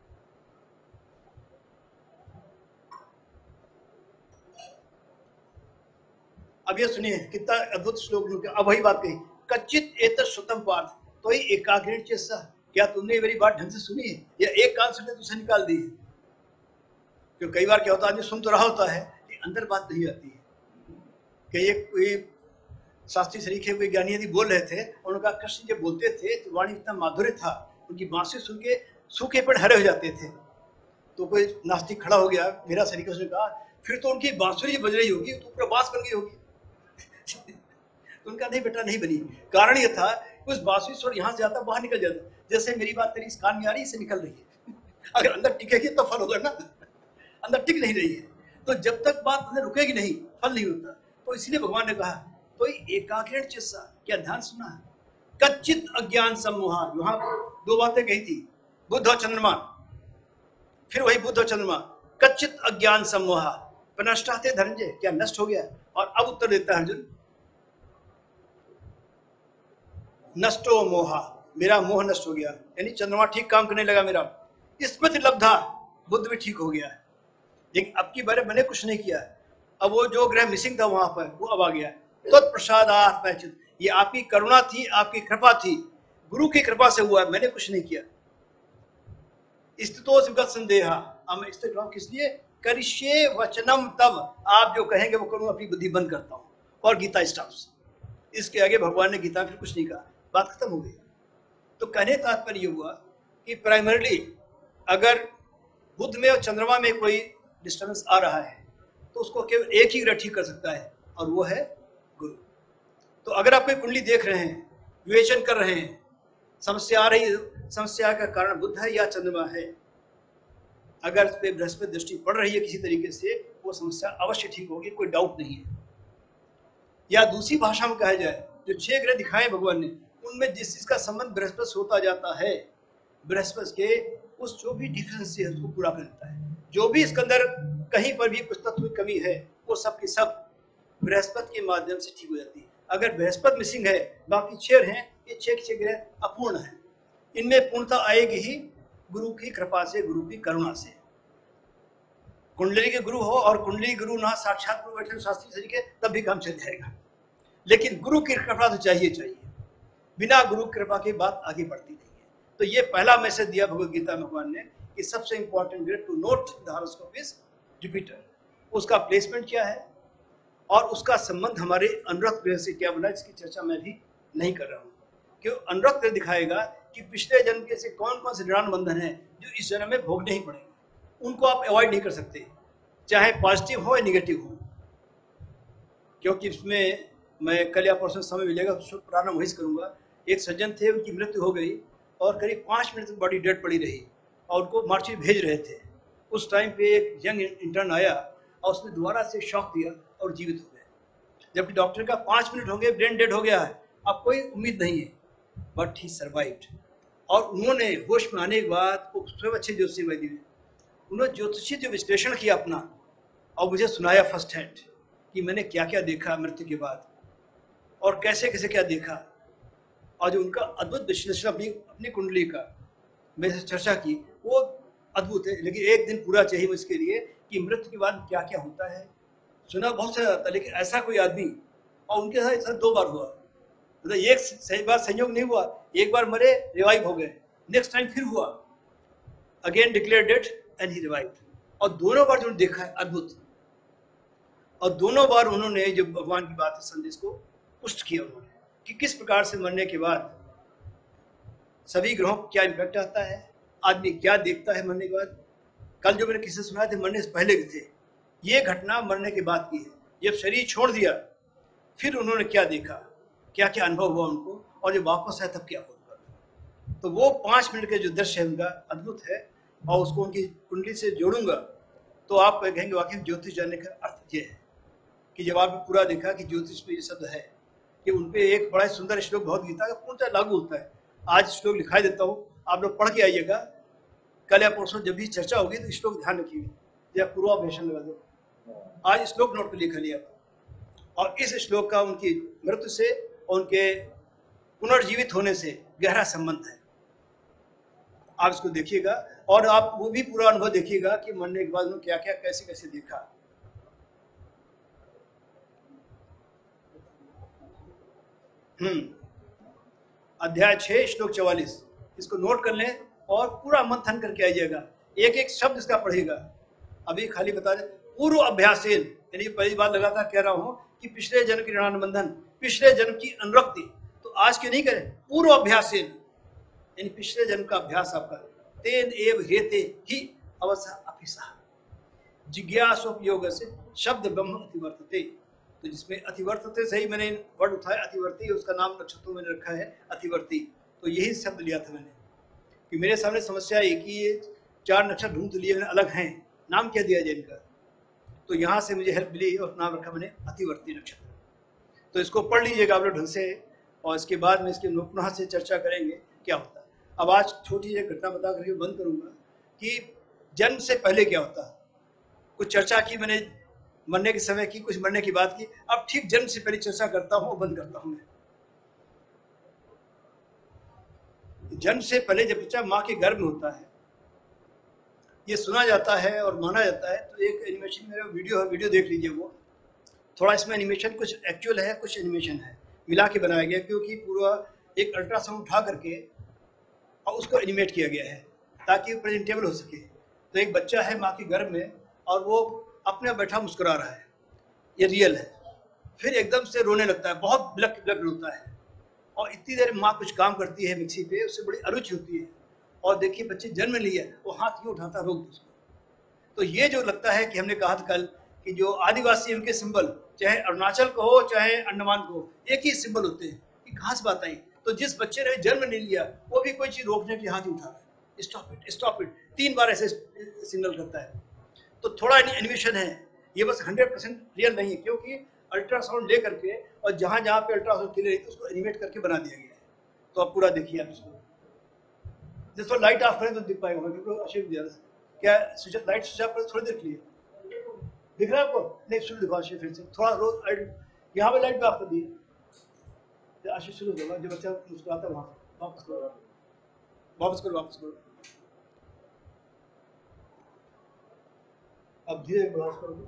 अब ये सुनिए कितना अद्भुत श्लोक लिखा। अब वही बात कही, कच्चित एतत् श्रुतम पार्थ तो ही एकाग्रेण चेतसा। क्या तुमने मेरी बात ढंग से सुनी है या एक कान से तुझे निकाल दी है? क्योंकि कई बार क्या होता है, आदमी सुन तो रहा होता है लेकिन अंदर बात नहीं आती है। कि ये कोई शास्त्री सरीखे कोई ज्ञानी यदि बोल रहे थे, उन्होंने कहा कृष्ण जब बोलते थे तो वाणी इतना माधुर्य था, उनकी बांसुरी सुन के सूखे पेड़ हरे हो जाते थे। तो कोई नास्तिक खड़ा हो गया, मेरा सरीखा, उसने कहा फिर तो उनकी बांसुरी बज रही होगी तो पूरा बांस बन गई होगी। तो उनका नहीं बेटा नहीं बनी। कारण ये था उस बांसुरी स्वर यहाँ से आता बाहर निकल जाता, जैसे मेरी बात तेरी इस कान में आ रही, इससे निकल रही है। अगर अंदर टिकेगी तो फल होगा ना, अंदर टिक नहीं रही है तो जब तक बात अंदर रुकेगी नहीं फल नहीं होता। तो इसलिए भगवान ने कहा तो एकाग्रेण चित्सा। क्या ध्यान सुना है? कच्चित अज्ञान सम्मोहा, वहां दो बातें कही थी, बुद्ध और चंद्रमा, फिर वही बुद्ध और चंद्रमा। कच्चित अज्ञान सम्मोहा पनष्टाते धनंजय, क्या नष्ट हो गया? और अब उत्तर देता है अर्जुन, नष्टो मोहा, मेरा मोह नष्ट हो गया, यानी चंद्रमा ठीक काम करने लगा मेरा। स्मृति लब्धा, बुद्ध भी ठीक हो गया है। लेकिन अब की बारे मैंने कुछ नहीं किया, अब वो जो ग्रह मिसिंग था वहां पर वो अब आ गया। तत्प्रसादात् मैचित, ये आपकी करुणा थी, आपकी कृपा थी, गुरु की कृपा से हुआ, मैंने कुछ नहीं किया। स्थितो सिगत संदेहा, अब मैं स्थित रहूं किस लिए? करिष्ये वचनम तब, आप जो कहेंगे वो करूं, अपनी बुद्धि बंद करता हूं। और गीता स्टॉप्स, इसके आगे भगवान ने गीता में कुछ नहीं कहा, बात खत्म हो गई। तो कहने तात्पर्य हुआ कि प्राइमरीली अगर बुध में और चंद्रमा में कोई डिस्टर्बेंस आ रहा है तो उसको केवल एक ही ग्रह ठीक कर सकता है और वो है गुरु। तो अगर आप कोई कुंडली देख रहे हैं, विवेचन कर रहे हैं, समस्या आ रही है, समस्या का कारण बुध है या चंद्रमा है, अगर उस पर बृहस्पति दृष्टि पड़ रही है किसी तरीके से, वो समस्या अवश्य ठीक होगी, कोई डाउट नहीं है। या दूसरी भाषा में कहा जाए, जो छह ग्रह दिखाए भगवान ने, उनमें जिस चीज का संबंध बृहस्पति से होता जाता है, बृहस्पति के उस जो भी डिफिशिएंसी है उसको पूरा कर देता है। जो भी इसके अंदर कहीं पर भी कुछ तत्व की कमी है, वो सब की सब बृहस्पति के माध्यम से ठीक हो जाती है। अगर बृहस्पति मिसिंग है, बाकी छह हैं, ये छह छह ग्रह अपूर्ण है, इनमें पूर्णता आएगी ही गुरु की कृपा से, गुरु की करुणा से। कुंडली के गुरु हो और कुंडली गुरु ना साक्षात गुरु बैठे शास्त्री तरीके, तब भी काम चल जाएगा। लेकिन गुरु की कृपा तो चाहिए चाहिए, बिना गुरु कृपा की बात आगे बढ़ती नहीं है। तो ये पहला मैसेज दिया भगवद गीता में भगवान ने कि सबसे इंपॉर्टेंट ग्रह to note the horoscope is Jupiter. उसका प्लेसमेंट क्या है और उसका संबंध हमारे अनुरक्त ग्रह से क्या बना, इसकी चर्चा मैं भी नहीं कर रहा हूँ। क्यों? अनुरक्त ग्रह दिखाएगा कि पिछले जन्म के से कौन कौन से ऋणान बंधन है जो इस जन्म में भोगने ही पड़ेंगे, उनको आप अवॉइड नहीं कर सकते, चाहे पॉजिटिव हो या निगेटिव हो। क्योंकि इसमें मैं कल या परसों समय मिलेगा तो प्रारंभ वही करूंगा। एक सज्जन थे, उनकी मृत्यु हो गई और करीब पाँच मिनट तक बॉडी डेड पड़ी रही और उनको मार्ची भेज रहे थे। उस टाइम पे एक यंग इंटर्न आया और उसने दोबारा से शॉक दिया और जीवित हो गए, जबकि डॉक्टर का पाँच मिनट हो गए, ब्रेन डेड हो गया है, अब कोई उम्मीद नहीं है, बट ही सर्वाइव्ड। और उन्होंने होश में आने के बाद वो स्वयं अच्छे ज्योतिषी वैद्य हैं, उन्होंने ज्योतिषी जो विश्लेषण किया अपना और मुझे सुनाया फर्स्ट हैंड कि मैंने क्या क्या देखा मृत्यु के बाद और कैसे कैसे क्या देखा, और जो उनका अद्भुत विश्लेषण अपनी अपनी कुंडली का मेरे से चर्चा की, वो अद्भुत है। लेकिन एक दिन पूरा चाहिए उसके लिए कि मृत्यु के बाद क्या क्या होता है। सुना बहुत सा जाता, लेकिन ऐसा कोई आदमी, और उनके साथ ऐसा दो बार हुआ, मतलब एक सही बार संयोग नहीं हुआ, एक बार मरे रिवाइव हो गए, नेक्स्ट टाइम फिर हुआ, again declare death and he revive. और दोनों बार जो देखा है अद्भुत, और दोनों बार उन्होंने जो भगवान की बात है संदेश को पुष्ट किया उन्होंने कि किस प्रकार से मरने के बाद सभी ग्रहों को क्या इम्पैक्ट आता है, आदमी क्या देखता है मरने के बाद। कल जो मैंने किससे सुना थे मरने से पहले के थे, ये घटना मरने के बाद की है। जब शरीर छोड़ दिया फिर उन्होंने क्या देखा, क्या क्या अनुभव हुआ उनको, और जब वापस आया तब क्या हुआ। तो वो पाँच मिनट के जो दृश्य है उनका अद्भुत है, और उसको उनकी कुंडली से जोड़ूंगा तो आप कहेंगे वाकई ज्योतिष जानने का अर्थ ये है कि जब आपने पूरा देखा कि ज्योतिष में ये शब्द है कि उनपे एक बड़ा सुंदर श्लोक भगवद गीता का पूर्णतः लागू होता है। आज श्लोक लिखाई देता हूँ, आप लोग पढ़ के आइएगा, कल या परसों जब भी चर्चा होगी तो श्लोक ध्यान रखिएगा। या पूर्वाभ्यासन लगा दो। आज श्लोक नोट पर लिखा लिया और इस श्लोक का उनकी मृत्यु से और उनके पुनर्जीवित होने से गहरा संबंध है। आप इसको देखिएगा और आप वो भी पूरा अनुभव देखिएगा कि मरने के बाद उन्होंने क्या क्या कैसे कैसे देखा। हम्म अध्याय छह श्लोक चौवालीस, इसको नोट कर लें और पूरा मंथन करके आइएगा, एक एक शब्द इसका पढ़ेगा। अभी खाली बता दें पूर्व अभ्यासेन, यानी पहली बार लगातार कह रहा हूं कि पिछले जन्म की ऋणानुबंधन, पिछले जन्म की अनुरक्ति, तो आज के नहीं करें, पूर्व अभ्यासेन यानी पिछले जन्म का अभ्यास आपका। तेन एव हेते ही अवसा अभिसा जिज्ञासोपयोग से शब्द ब्रह्म अतिवर्तते। तो जिसमें अतिवर्तते से ही मैंने वर्ड उठाया, अतिवर्ती, उसका नाम नक्षत्रों में रखा है अतिवर्ती। तो यही शब्द लिया था मैंने कि मेरे सामने समस्या एक ही ये चार नक्षत्र ढूंढ लिए मैंने, अलग हैं, नाम क्या दिया जाए इनका। तो यहाँ से मुझे हेल्प मिली और नाम रखा मैंने अतिवर्ती नक्षत्र। तो इसको पढ़ लीजिएगा आप लोग ढंग से और इसके बाद में इसके पुनः से चर्चा करेंगे क्या होता है। अब आज छोटी सी घटना बता करके बंद करूंगा कि जन्म से पहले क्या होता है। कुछ चर्चा की मैंने, मरने के समय की, कुछ मरने की बात की। अब ठीक जन्म से पहले चर्चा करता हूँ और बंद करता हूँ मैं। जन्म से पहले जब बच्चा माँ के गर्भ में होता है, ये सुना जाता है और माना जाता है। तो एक एनिमेशन मेरा वीडियो है, वीडियो देख लीजिए। वो थोड़ा इसमें एनिमेशन कुछ एक्चुअल है, कुछ एनिमेशन है, मिला के बनाया गया, क्योंकि पूरा एक अल्ट्रासाउंड उठा करके और उसको एनिमेट किया गया है ताकि प्रेजेंटेबल हो सके। तो एक बच्चा है माँ के गर्भ में और वो अपने बैठा मुस्कुरा रहा है, ये रियल है। फिर एकदम से रोने लगता है, बहुत बिलक बिलक रोता है और इतनी देर माँ कुछ काम करती है मिक्सी पे, उससे बड़ी अरुचि होती है। और देखिए बच्चे जन्म लिया, वो हाथ क्यों उठाता, रोक दो उसको। तो ये जो लगता है कि हमने कहा था कल कि जो आदिवासी उनके सिंबल, चाहे अरुणाचल को हो चाहे अंडमान को, एक ही सिंबल होते हैं। कि कहाँ से बात आई? तो जिस बच्चे ने जन्म नहीं लिया वो भी कोई चीज रोकने के लिए हाथ ही उठा रहा है, स्टॉप इट स्टॉप इट, तीन बार ऐसे सिग्नल करता है। तो थोड़ा एनिमेशन है ये, बस हंड्रेड परसेंट रियल नहीं है, क्योंकि अल्ट्रासाउंड ले करके और जहाँ जहाँ पे अल्ट्रासाउंड के लिए उसको एनिमेट करके बना दिया गया है। तो आप पूरा देखिए। आप इसको जिसको लाइट ऑफ करें तो दिख पाएगा, क्योंकि अशोक दिया क्या स्विच लाइट स्विच ऑफ करें थोड़ी देर के लिए दिख रहा है आपको? नहीं, शुरू दिखा आशीष, फिर से थोड़ा रोज लाइट, यहाँ पे लाइट भी ऑफ कर दी आशीष, शुरू होगा। जब बच्चा मुस्कुराता है वहाँ वापस करो, वापस करो, वापस करो। अब धीरे प्रयास करोगे।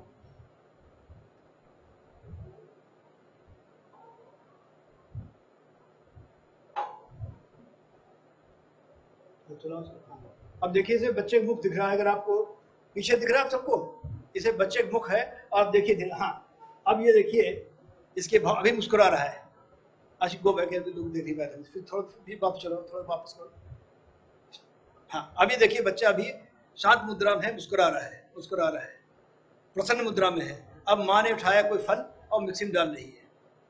अब देखिए इसे बच्चे का मुख दिख रहा है, अगर आपको पीछे दिख रहा है आप सबको, इसे बच्चे का मुख है और आप देखिए। हाँ अब ये देखिए इसके भाव, अभी मुस्कुरा रहा है। आशिक गो बैक, लोग देख नहीं पाए, फिर थोड़ा भी वापस चलो, थोड़ा वापस करो। हाँ अभी देखिए बच्चा अभी शांत मुद्रा में है, मुस्कुरा रहा है, मुस्कुरा रहा है, प्रसन्न मुद्रा में है। अब माँ ने उठाया कोई फल और मिक्सी में डाल रही है।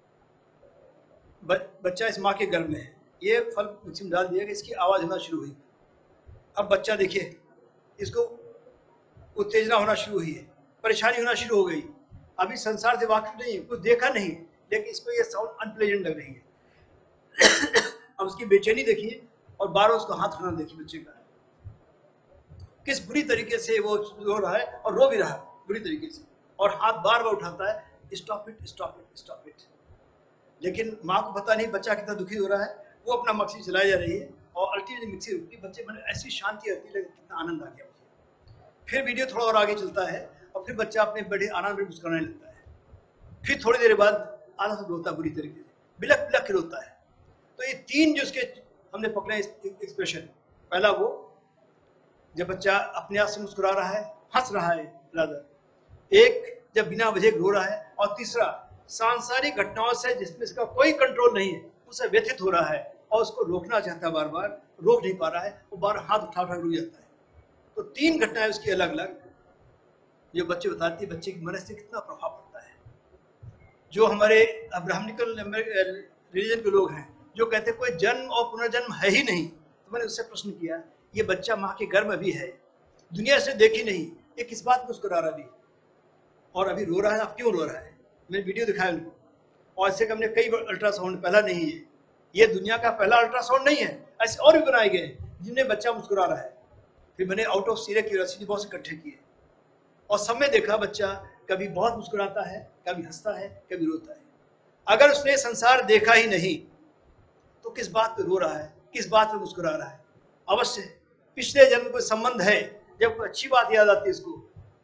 बच्चा इस माँ के गर्भ में है, ये फल मिक्सी में डाल दिया, इसकी आवाज होना शुरू हुई। अब बच्चा देखिए इसको उत्तेजना होना शुरू हुई है, परेशानी होना शुरू हो गई। अभी संसार से वाकिफ नहीं है, कुछ देखा नहीं, लेकिन इसको ये साउंड अनप्लेजेंट लग रही है। अब उसकी बेचैनी देखिए और बार बार उसको हाथ उठाना देखिए बच्चे का, किस बुरी तरीके से वो रो रहा है और रो भी रहा है बुरी तरीके से, और हाथ बार बार उठाता है, stop it stop it stop it. लेकिन माँ को पता नहीं बच्चा कितना दुखी हो रहा है, वो अपना मिक्सी चलाई जा रही है और अल्टीमेटली मिक्सी रुकती, बच्चे मन ऐसी शांति आती है, कितना आनंद आ गया मुझे। फिर वीडियो थोड़ा और आगे चलता है और फिर बच्चा अपने बड़े आनंद में मुस्कुराने लगता है। फिर थोड़ी देर बाद आधा से रोता बुरी तरीके से, बिलक बिलक के रोता है। तो ये तीन जो उसके हमने पकड़े एक्सप्रेशन, पहला वो जब बच्चा अपने आप से मुस्कुरा रहा है, हंस रहा है रादर, एक जब बिना वजह रो रहा है, और तीसरा सांसारिक घटनाओं से जिसमें इसका कोई कंट्रोल नहीं है, उसे व्यथित हो रहा है और उसको रोकना चाहता है, बार बार रोक नहीं पा रहा है, वो बार हाथ उठा उठा रुक जाता है। तो तीन घटनाएं उसकी अलग अलग जो बच्चे बताती है, बच्चे की मन से कितना प्रभाव पड़ता है। जो हमारे अब्राह्मणिकल रिलीजन के लोग हैं जो कहते हैं कोई जन्म और पुनर्जन्म है ही नहीं, तो मैंने उससे प्रश्न किया, ये बच्चा माँ के गर्भ में भी है, दुनिया से देखी नहीं, ये किस बात को मुस्कुरा रहा भी और अभी रो रहा है, अब क्यों रो रहा है? मैंने वीडियो दिखाया उनको, और ऐसे हमने कई अल्ट्रासाउंड, पहला नहीं है ये, दुनिया का पहला अल्ट्रासाउंड नहीं है, ऐसे और भी बनाए गए जिनमें बच्चा मुस्कुरा रहा है। फिर मैंने आउट ऑफ सीरिया क्यूरियोसिटी बहुत से इकट्ठे किए, और सब में देखा बच्चा कभी बहुत मुस्कुराता है, कभी हंसता है, कभी रोता है। अगर उसने संसार देखा ही नहीं तो किस बात पे रो रहा है, किस बात पे मुस्कुरा रहा है? अवश्य पिछले जन्म कोई संबंध है, जब कोई अच्छी बात याद आती है इसको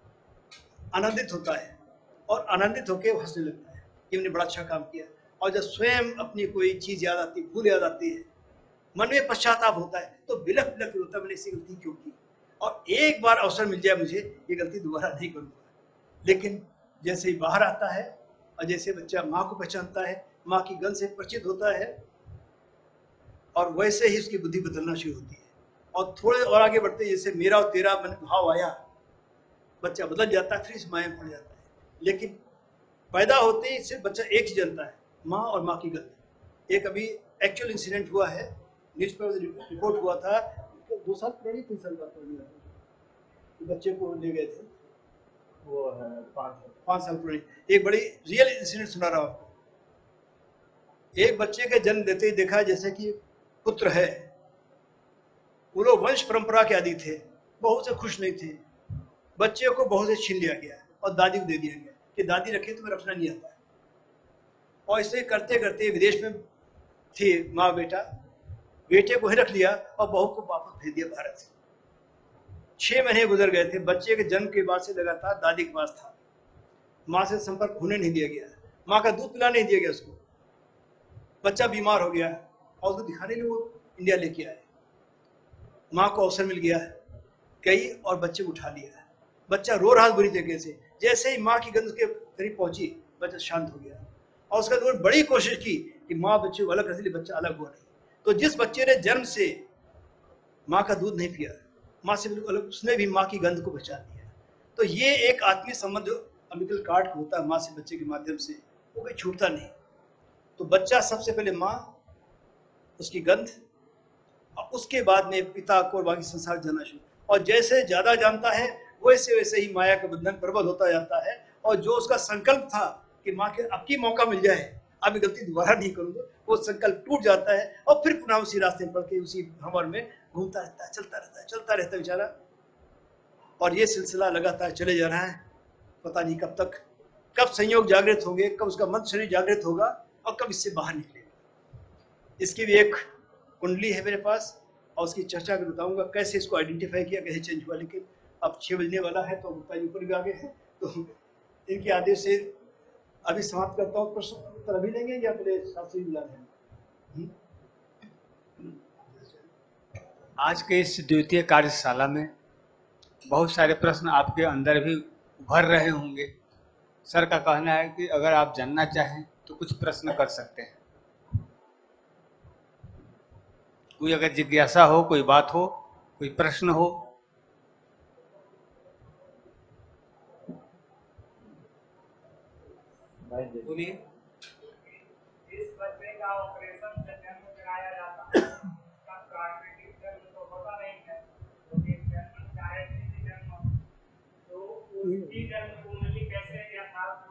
आनंदित होता है और आनंदित होकर वो हंसने लगता है कि हमने बड़ा अच्छा काम किया। और जब स्वयं अपनी कोई चीज याद आती, भूल याद आती है, मन में पश्चाताप होता है, तो बिलख बिलख रोता है, मैंने ऐसी गलती क्यों की। और एक बार अवसर मिल जाए मुझे, ये गलती दोबारा नहीं करूंगा। लेकिन जैसे ही बाहर आता है और जैसे बच्चा माँ को पहचानता है, माँ की गंध से परिचित होता है, और वैसे ही उसकी बुद्धि बदलना शुरू होती है। और थोड़े और आगे बढ़ते जैसे मेरा और तेरा मन भाव आया, बच्चा बदल जाता है, फिर इस माया में पड़ जाता है। लेकिन पैदा होते ही सिर्फ बच्चा एक ही जानता है, माँ और माँ की गंध। एक अभी एक्चुअल इंसिडेंट हुआ है, न्यूज पर रिपोर्ट हुआ था, दो साल पुरानी तीन साल बाद बच्चे को ले गए थे, वो है पाँच पाँच साल पुरानी। एक बड़ी रियल इंसिडेंट सुना रहा हूँ आपको। एक बच्चे के जन्म देते ही देखा जैसे कि पुत्र है, वो लोग वंश परंपरा के आदि थे, बहुत से खुश नहीं थे। बच्चे को बहुत से छीन लिया गया और दादी को दे दिया गया कि दादी रखे तुम्हें रखना नहीं आता है। और इसे करते करते विदेश में थे माँ बेटा, बेटे को ही रख लिया और बहू को वापस भेज दिया भारत से। छह महीने गुजर गए थे, बच्चे के जन्म के बाद से लगातार दादी के पास था, माँ से संपर्क होने नहीं दिया गया, माँ का दूध पिला नहीं दिया गया उसको। बच्चा बीमार हो गया और उसको दिखाने के लिए वो इंडिया लेके आए। माँ को अवसर मिल गया, गई और बच्चे को उठा लिया। बच्चा रो रहा बुरी तरीके से, जैसे ही माँ की गंध के करीब पहुंची बच्चा शांत हो गया। और उसके बाद बड़ी कोशिश की कि माँ बच्चे को अलग कर, इसलिए बच्चा अलग हुआ नहीं। तो जिस बच्चे ने जन्म से माँ का दूध नहीं पिया, माँ से बिल्कुल अलग, उसने भी माँ की गंध को पहचान लिया। तो ये एक आत्मीय संबंध जो अम्बिकल कार्ड होता है माँ से बच्चे के माध्यम से, वो कोई छूटता नहीं। तो बच्चा सबसे पहले माँ, उसकी गंध, और उसके बाद में पिता को और बाकी संसार जानना शुरू। और जैसे ज्यादा जानता है वैसे वैसे ही माया का बंधन प्रबल होता जाता है। और जो उसका संकल्प था कि माँ के अब की मौका मिल जाए, अब ये गलती दोबारा नहीं करूंगा, वो संकल्प टूट जाता है और फिर पुनः उसी रास्ते में पड़ के उसी भंवर में घूमता रहता है, चलता रहता है, चलता रहता है बेचारा। और ये सिलसिला लगातार चले जा रहा है, पता नहीं कब तक, कब संयोग जागृत होंगे, कब उसका मन शरीर जागृत होगा और कब इससे बाहर निकलेगा। इसकी भी एक कुंडली है मेरे पास और उसकी चर्चा कर बताऊंगा कैसे इसको आइडेंटिफाई किया, कैसे चेंज हुआ। लेकिन अब छह बजने वाला है तो गुप्ता जी ऊपर भी आ गए हैं, तो इनके आदेश से अभी समाप्त करता हूँ। प्रश्न उत्तर अभी लेंगे या अपने शास्त्री बुला रहे हैं? आज के इस द्वितीय कार्यशाला में बहुत सारे प्रश्न आपके अंदर भी उभर रहे होंगे। सर का कहना है कि अगर आप जानना चाहें तो कुछ प्रश्न कर सकते हैं। कोई अगर जिज्ञासा हो, कोई बात हो, कोई प्रश्न हो। बोलिए। इस बच्चे का ऑपरेशन से जन्म कराया जाता है, उसका प्राकृतिक जन्म तो होता नहीं है, क्योंकि जन्म चाहे किसी जन्म, तो उसकी जन्म कुंडली कैसे यथार्थ?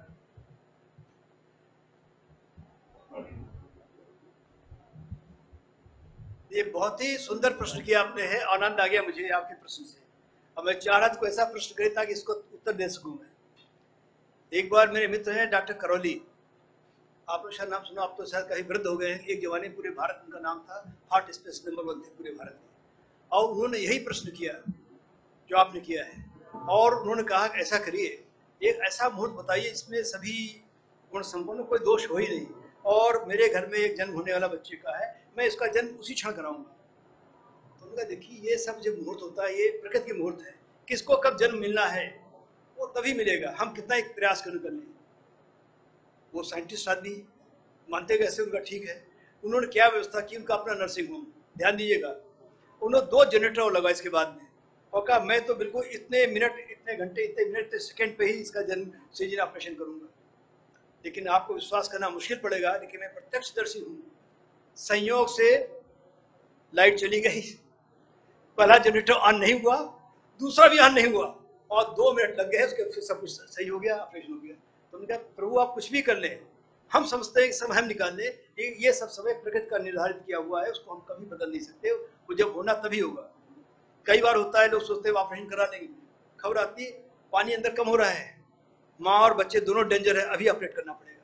ये बहुत ही सुंदर प्रश्न किया आपने है, आनंद आ गया मुझे आपके प्रश्न से। और मैं चाह रहा था कोई ऐसा प्रश्न करे ताकि इसको उत्तर दे सकूं मैं। एक बार मेरे मित्र हैं डॉक्टर करौली, आपने शायद नाम सुना, आप तो शायद कहीं वृद्ध हो गए हैं। एक जमाने पूरे भारत उनका नाम था, हार्ट स्पेशलिस्ट नंबर वन थे पूरे भारत में। और उन्होंने यही प्रश्न किया जो आपने किया है, और उन्होंने कहा कि ऐसा करिए, एक ऐसा मुहूर्त बताइए जिसमें सभी गुण संपन्न, कोई दोष हो ही नहीं, और मेरे घर में एक जन्म होने वाला बच्चे का है, मैं इसका जन्म उसी क्षण कराऊंगा। तो उन्होंने कहा देखिए ये सब जो मुहूर्त होता है ये प्रकृति के मुहूर्त है, किसको कब जन्म मिलना है वो तभी मिलेगा, हम कितना एक प्रयास कर कर लें। वो साइंटिस्ट आदमी मानते कैसे, उनका ठीक है। उन्होंने क्या व्यवस्था की, उनका अपना नर्सिंग होम, ध्यान दीजिएगा, उन्होंने दो जनरेटर लगा इसके बाद में, और कहा मैं तो बिल्कुल इतने मिनट, इतने घंटे, इतने मिनट, इतने सेकंड पे ही इसका जन्म सीजन ऑपरेशन करूंगा। लेकिन आपको विश्वास करना मुश्किल पड़ेगा, लेकिन मैं प्रत्यक्षदर्शी हूँ। संयोग से लाइट चली गई, पहला जनरेटर ऑन नहीं हुआ, दूसरा भी ऑन नहीं हुआ, और दो मिनट लग गए, उसके फिर सब कुछ सही हो गया, ऑपरेशन हो गया। तो उन्होंने कहा प्रभु आप कुछ भी कर ले, हम समझते हैं समय हम निकाल ले, लेकिन ये सब समय प्रकृति का निर्धारित किया हुआ है, उसको हम कभी बदल नहीं सकते, वो जब होना तभी होगा। कई बार होता है लोग सोचते हैं ऑपरेशन करा लेंगे, खबर आती पानी अंदर कम हो रहा है, माँ और बच्चे दोनों डेंजर है, अभी ऑपरेट करना पड़ेगा।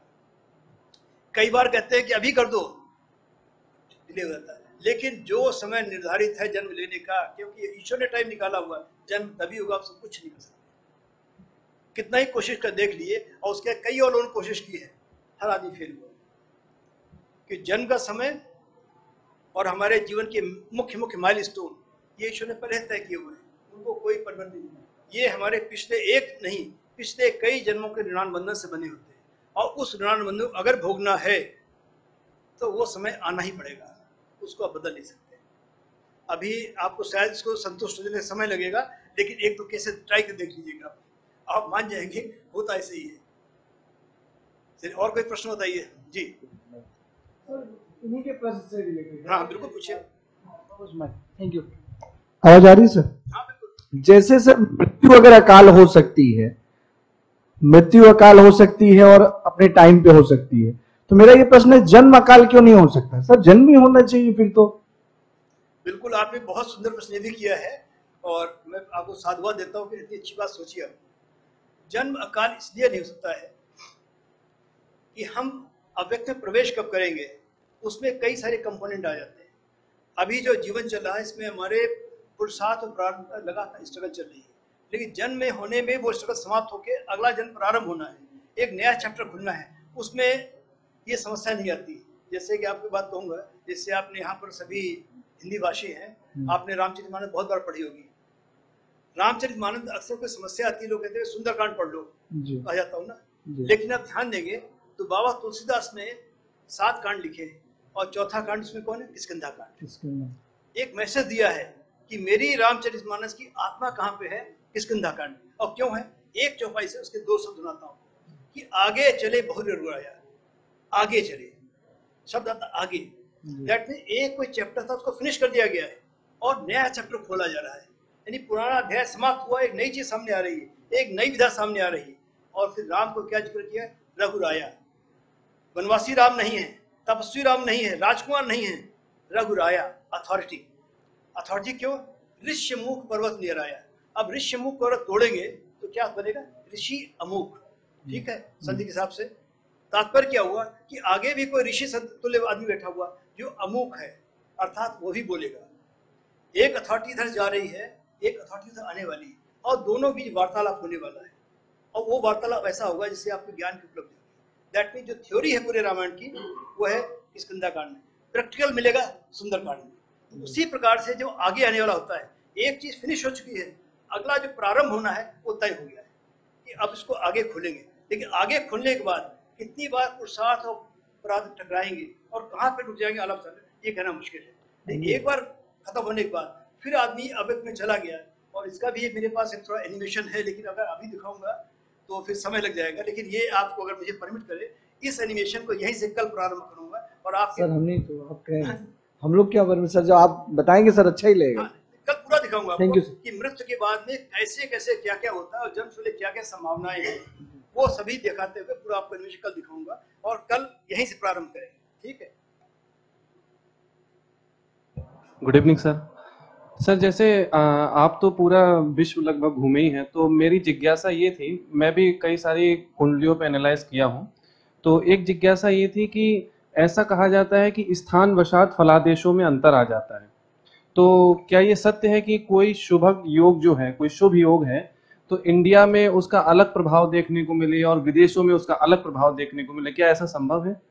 कई बार कहते हैं कि अभी कर दो, डिले हो जाता है, लेकिन जो समय निर्धारित है जन्म लेने का, क्योंकि ईश्वर ने टाइम निकाला हुआ, जन्म तभी होगा, आप सब कुछ नहीं कर सकते। कितना ही कोशिश कर देख लिए, और उसके कई और लोगों ने कोशिश की है, हर आदमी फेल हुआ। कि जन्म का समय और हमारे जीवन के मुख्य मुख्य माइलस्टोन ये ईश्वर ने पहले तय किए हुए हैं, उनको कोई परिवर्तन नहीं। ये हमारे पिछले एक नहीं, पिछले कई जन्मों के ऋणान बंधन से बने होते हैं, और उस ऋणान बंधन अगर भोगना है तो वो समय आना ही पड़ेगा, उसको आप बदल नहीं सकते। अभी आपको शायद इसको संतुष्ट होने में समय लगेगा, लेकिन एक दो केस ट्राई कर देख लीजिएगा, आप मान जाएंगे होता ऐसे ही है। चलिए, और कोई प्रश्न बताइए जी। इन्हीं के प्रश्न से रिलेटेड। हाँ बिल्कुल पूछिए। Thank you. आवाज आ रही है सर? हाँ बिल्कुल। जैसे सर मृत्यु अगर अकाल हो सकती है, मृत्यु अकाल हो सकती है और अपने टाइम पे हो सकती है, तो मेरा ये प्रश्न है जन्म अकाल क्यों नहीं हो सकता? सर जन्म ही होना चाहिए फिर तो। बिल्कुल, आपने बहुत सुंदर प्रश्न भी किया है, और मैं आपको साधुवाद देता हूँ कि इतनी अच्छी बात सोची आप। जन्म अकाल इसलिए नहीं हो सकता है कि हम अव्यक्त में प्रवेश कब करेंगे, उसमें कई सारे कंपोनेंट आ जाते हैं। अभी जो जीवन चल रहा है इसमें हमारे पुरुषार्थ और प्रारंभ लगातार स्ट्रगल चल रही है, लेकिन जन्म में होने में वो स्ट्रगल समाप्त होकर अगला जन्म प्रारंभ होना है, एक नया चैप्टर खुलना है, उसमें ये समस्या नहीं आती। जैसे कि आपकी बात कहूँगा, जैसे आपने यहाँ पर सभी हिंदी भाषी हैं, आपने रामचरितमानस बहुत बार पढ़ी होगी। रामचरितमानस अक्सर कोई समस्या आती है, लोग कहते हैं सुंदरकांड पढ़ लो, आ जाता हूँ ना, लेकिन आप ध्यान देंगे तो बाबा तुलसीदास ने सात कांड लिखे, और चौथा कांड उसमें कौन है? किष्किंधा कांड। एक मैसेज दिया है कि मेरी रामचरितमानस की आत्मा कहाँ पे है? किष्किंधा कांड। और क्यों है? एक चौपाई से उसके दो शब्द सुनाता हूँ कि आगे चले बहुत रघुराया, आगे चले शब्द आता आगे, दैट मीन एक कोई चैप्टर था उसको फिनिश कर दिया गया है और नया चैप्टर खोला जा रहा है, यानी पुराना अध्याय समाप्त हुआ, एक नई चीज सामने आ रही है, एक नई विधा सामने आ रही है। और फिर राम को क्या जिक्र किया? रघुराया। वनवासी राम नहीं है, तपस्वी राम नहीं है, राजकुमार नहीं है, रघुराया, अथॉरिटी। अथॉरिटी क्यों? ऋष्यमुख पर्वत नियर आया। अब ऋष्यमुख पर्वत तोड़ेंगे तो क्या बनेगा? ऋषि अमुख। ठीक है, संधि के हिसाब से तात्पर्य क्या हुआ कि आगे भी कोई ऋषि तुल्य आदमी बैठा हुआ जो अमुख है, अर्थात वो भी बोलेगा। एक अथॉरिटी इधर जा रही है, एक अथॉरिटी इधर आने वाली है, और दोनों बीच वार्तालाप होने वाला है, और वो वार्तालाप ऐसा होगा जिससे आपको ज्ञान की उपलब्धि होगी। दैट मीन जो थ्योरी है पूरे रामायण की वो है किष्किंधाकांड में, प्रैक्टिकल मिलेगा सुंदरकांड में। तो उसी प्रकार से जो आगे आने वाला होता है, एक चीज फिनिश हो चुकी है, अगला जो प्रारंभ होना है वो तय हो गया है कि अब इसको आगे खोलेंगे। लेकिन आगे खोलने के बाद कितनी बार पुरुषार्थ और अपराध टकराएंगे और कहाँ पे रुक जाएंगे अलग अलग, ये कहना मुश्किल है। लेकिन एक बार खत्म होने के बाद फिर आदमी अवैध में चला गया, और इसका भी मेरे पास एक थोड़ा एनिमेशन है, लेकिन अगर अभी दिखाऊंगा तो फिर समय लग जाएगा। लेकिन ये आपको अगर मुझे परमिट करे, इस एनिमेशन को यहीं से कल प्रारंभ करूंगा। और आप सर हमने तो आप कहें हम लोग क्या परमिट सर, जो आप बताएंगे सर अच्छा ही लगेगा। हाँ, कल पूरा दिखाऊंगा Thank आपको you, कि मृत्यु के बाद में कैसे कैसे क्या क्या होता है और जन्म से क्या क्या संभावनाएं हैं, वो सभी दिखाते हुए पूरा आपको एनिमेशन कल दिखाऊंगा, और कल यहीं से प्रारंभ करेंगे। ठीक है, गुड इवनिंग सर। सर जैसे आ, आप तो पूरा विश्व लगभग घूमे ही हैं, तो मेरी जिज्ञासा ये थी, मैं भी कई सारी कुंडलियों पे एनालाइज किया हूँ, तो एक जिज्ञासा ये थी कि ऐसा कहा जाता है कि स्थान वशात फलादेशों में अंतर आ जाता है, तो क्या ये सत्य है कि कोई शुभ योग जो है, कोई शुभ योग है, तो इंडिया में उसका अलग प्रभाव देखने को मिले और विदेशों में उसका अलग प्रभाव देखने को मिले, क्या ऐसा संभव है?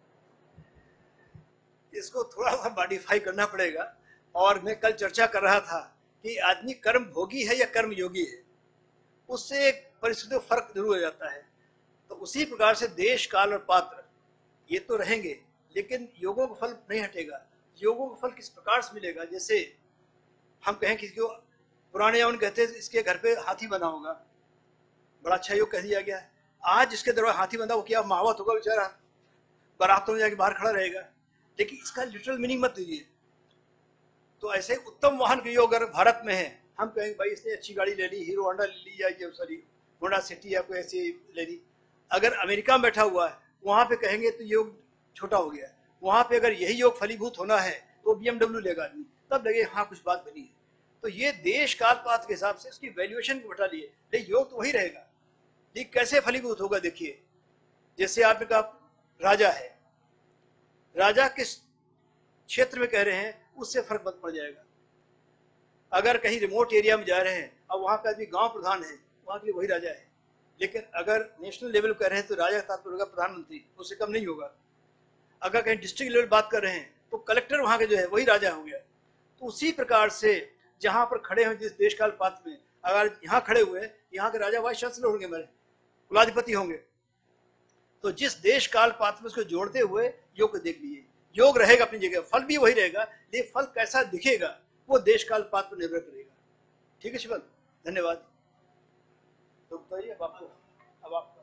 इसको थोड़ा सा मॉडिफाई करना पड़ेगा। और मैं कल चर्चा कर रहा था कि आदमी कर्म भोगी है या कर्म योगी है, उससे एक परिस्थिति में फर्क जरूर हो जाता है। तो उसी प्रकार से देश काल और पात्र ये तो रहेंगे, लेकिन योगों का फल नहीं हटेगा। योगों का फल किस प्रकार से मिलेगा? जैसे हम कहें किसी को, पुराने यवन कहते हैं इसके घर पे हाथी बना होगा, बड़ा अच्छा योग कह दिया गया है। आज इसके दरबार हाथी बंधा हो, क्या महावत होगा बेचारा, बारातों में जाके बाहर खड़ा रहेगा। लेकिन इसका लिटरल मीनिंग मत लीजिए। तो ऐसे उत्तम वाहन के योग अगर भारत में है, हम कहेंगे भाई इसने अच्छी गाड़ी ले ली, हीरो होंडा ले ली, या सॉरी होंडा सिटी या कोई ऐसी ले ली। अगर अमेरिका में बैठा हुआ है, वहां पे कहेंगे तो योग छोटा हो गया। वहां पे अगर यही योग फलीभूत होना है तो बीएमडब्ल्यू लेगा आदमी, तब लगे हाँ कुछ बात बनी है। तो ये देश काल पात के हिसाब से उसकी वैल्यूएशन को बैठा लिए, लेकिन योग तो वही रहेगा। ये कैसे फलीभूत होगा देखिए, जैसे आपने कहा राजा है, राजा किस क्षेत्र में कह रहे हैं उससे फर्क मत पड़ जाएगा। अगर कहीं रिमोट एरिया में जा रहे हैं और वहां का आदमी गांव प्रधान है, वहां के लिए वही राजा है। लेकिन अगर नेशनल लेवल कह रहे हैं तो राजा का तात्पर्य होगा प्रधानमंत्री, उससे कम नहीं होगा। अगर कहीं डिस्ट्रिक्ट लेवल बात कर रहे हैं तो कलेक्टर वहां के जो है वही राजा हो गया। तो उसी प्रकार से जहां पर खड़े हैं जिस देश काल पात्र में, अगर यहाँ खड़े हुए यहाँ के राजा वाइस चांसलर होंगे, मेरे कुलाधिपति होंगे। तो जिस देश काल पात्र में उसको जोड़ते हुए योग को देख लिए, योग रहेगा अपनी जगह, फल भी वही रहेगा, लेकिन फल कैसा दिखेगा वो देश काल पात्र पर निर्भर करेगा। ठीक है शिवल, धन्यवाद। तो बताइए अब आपको, अब आपका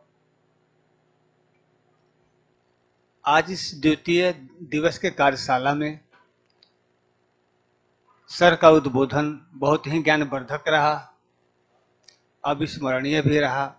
आज इस द्वितीय दिवस के कार्यशाला में सर का उद्बोधन बहुत ही ज्ञानवर्धक रहा, अविस्मरणीय भी रहा।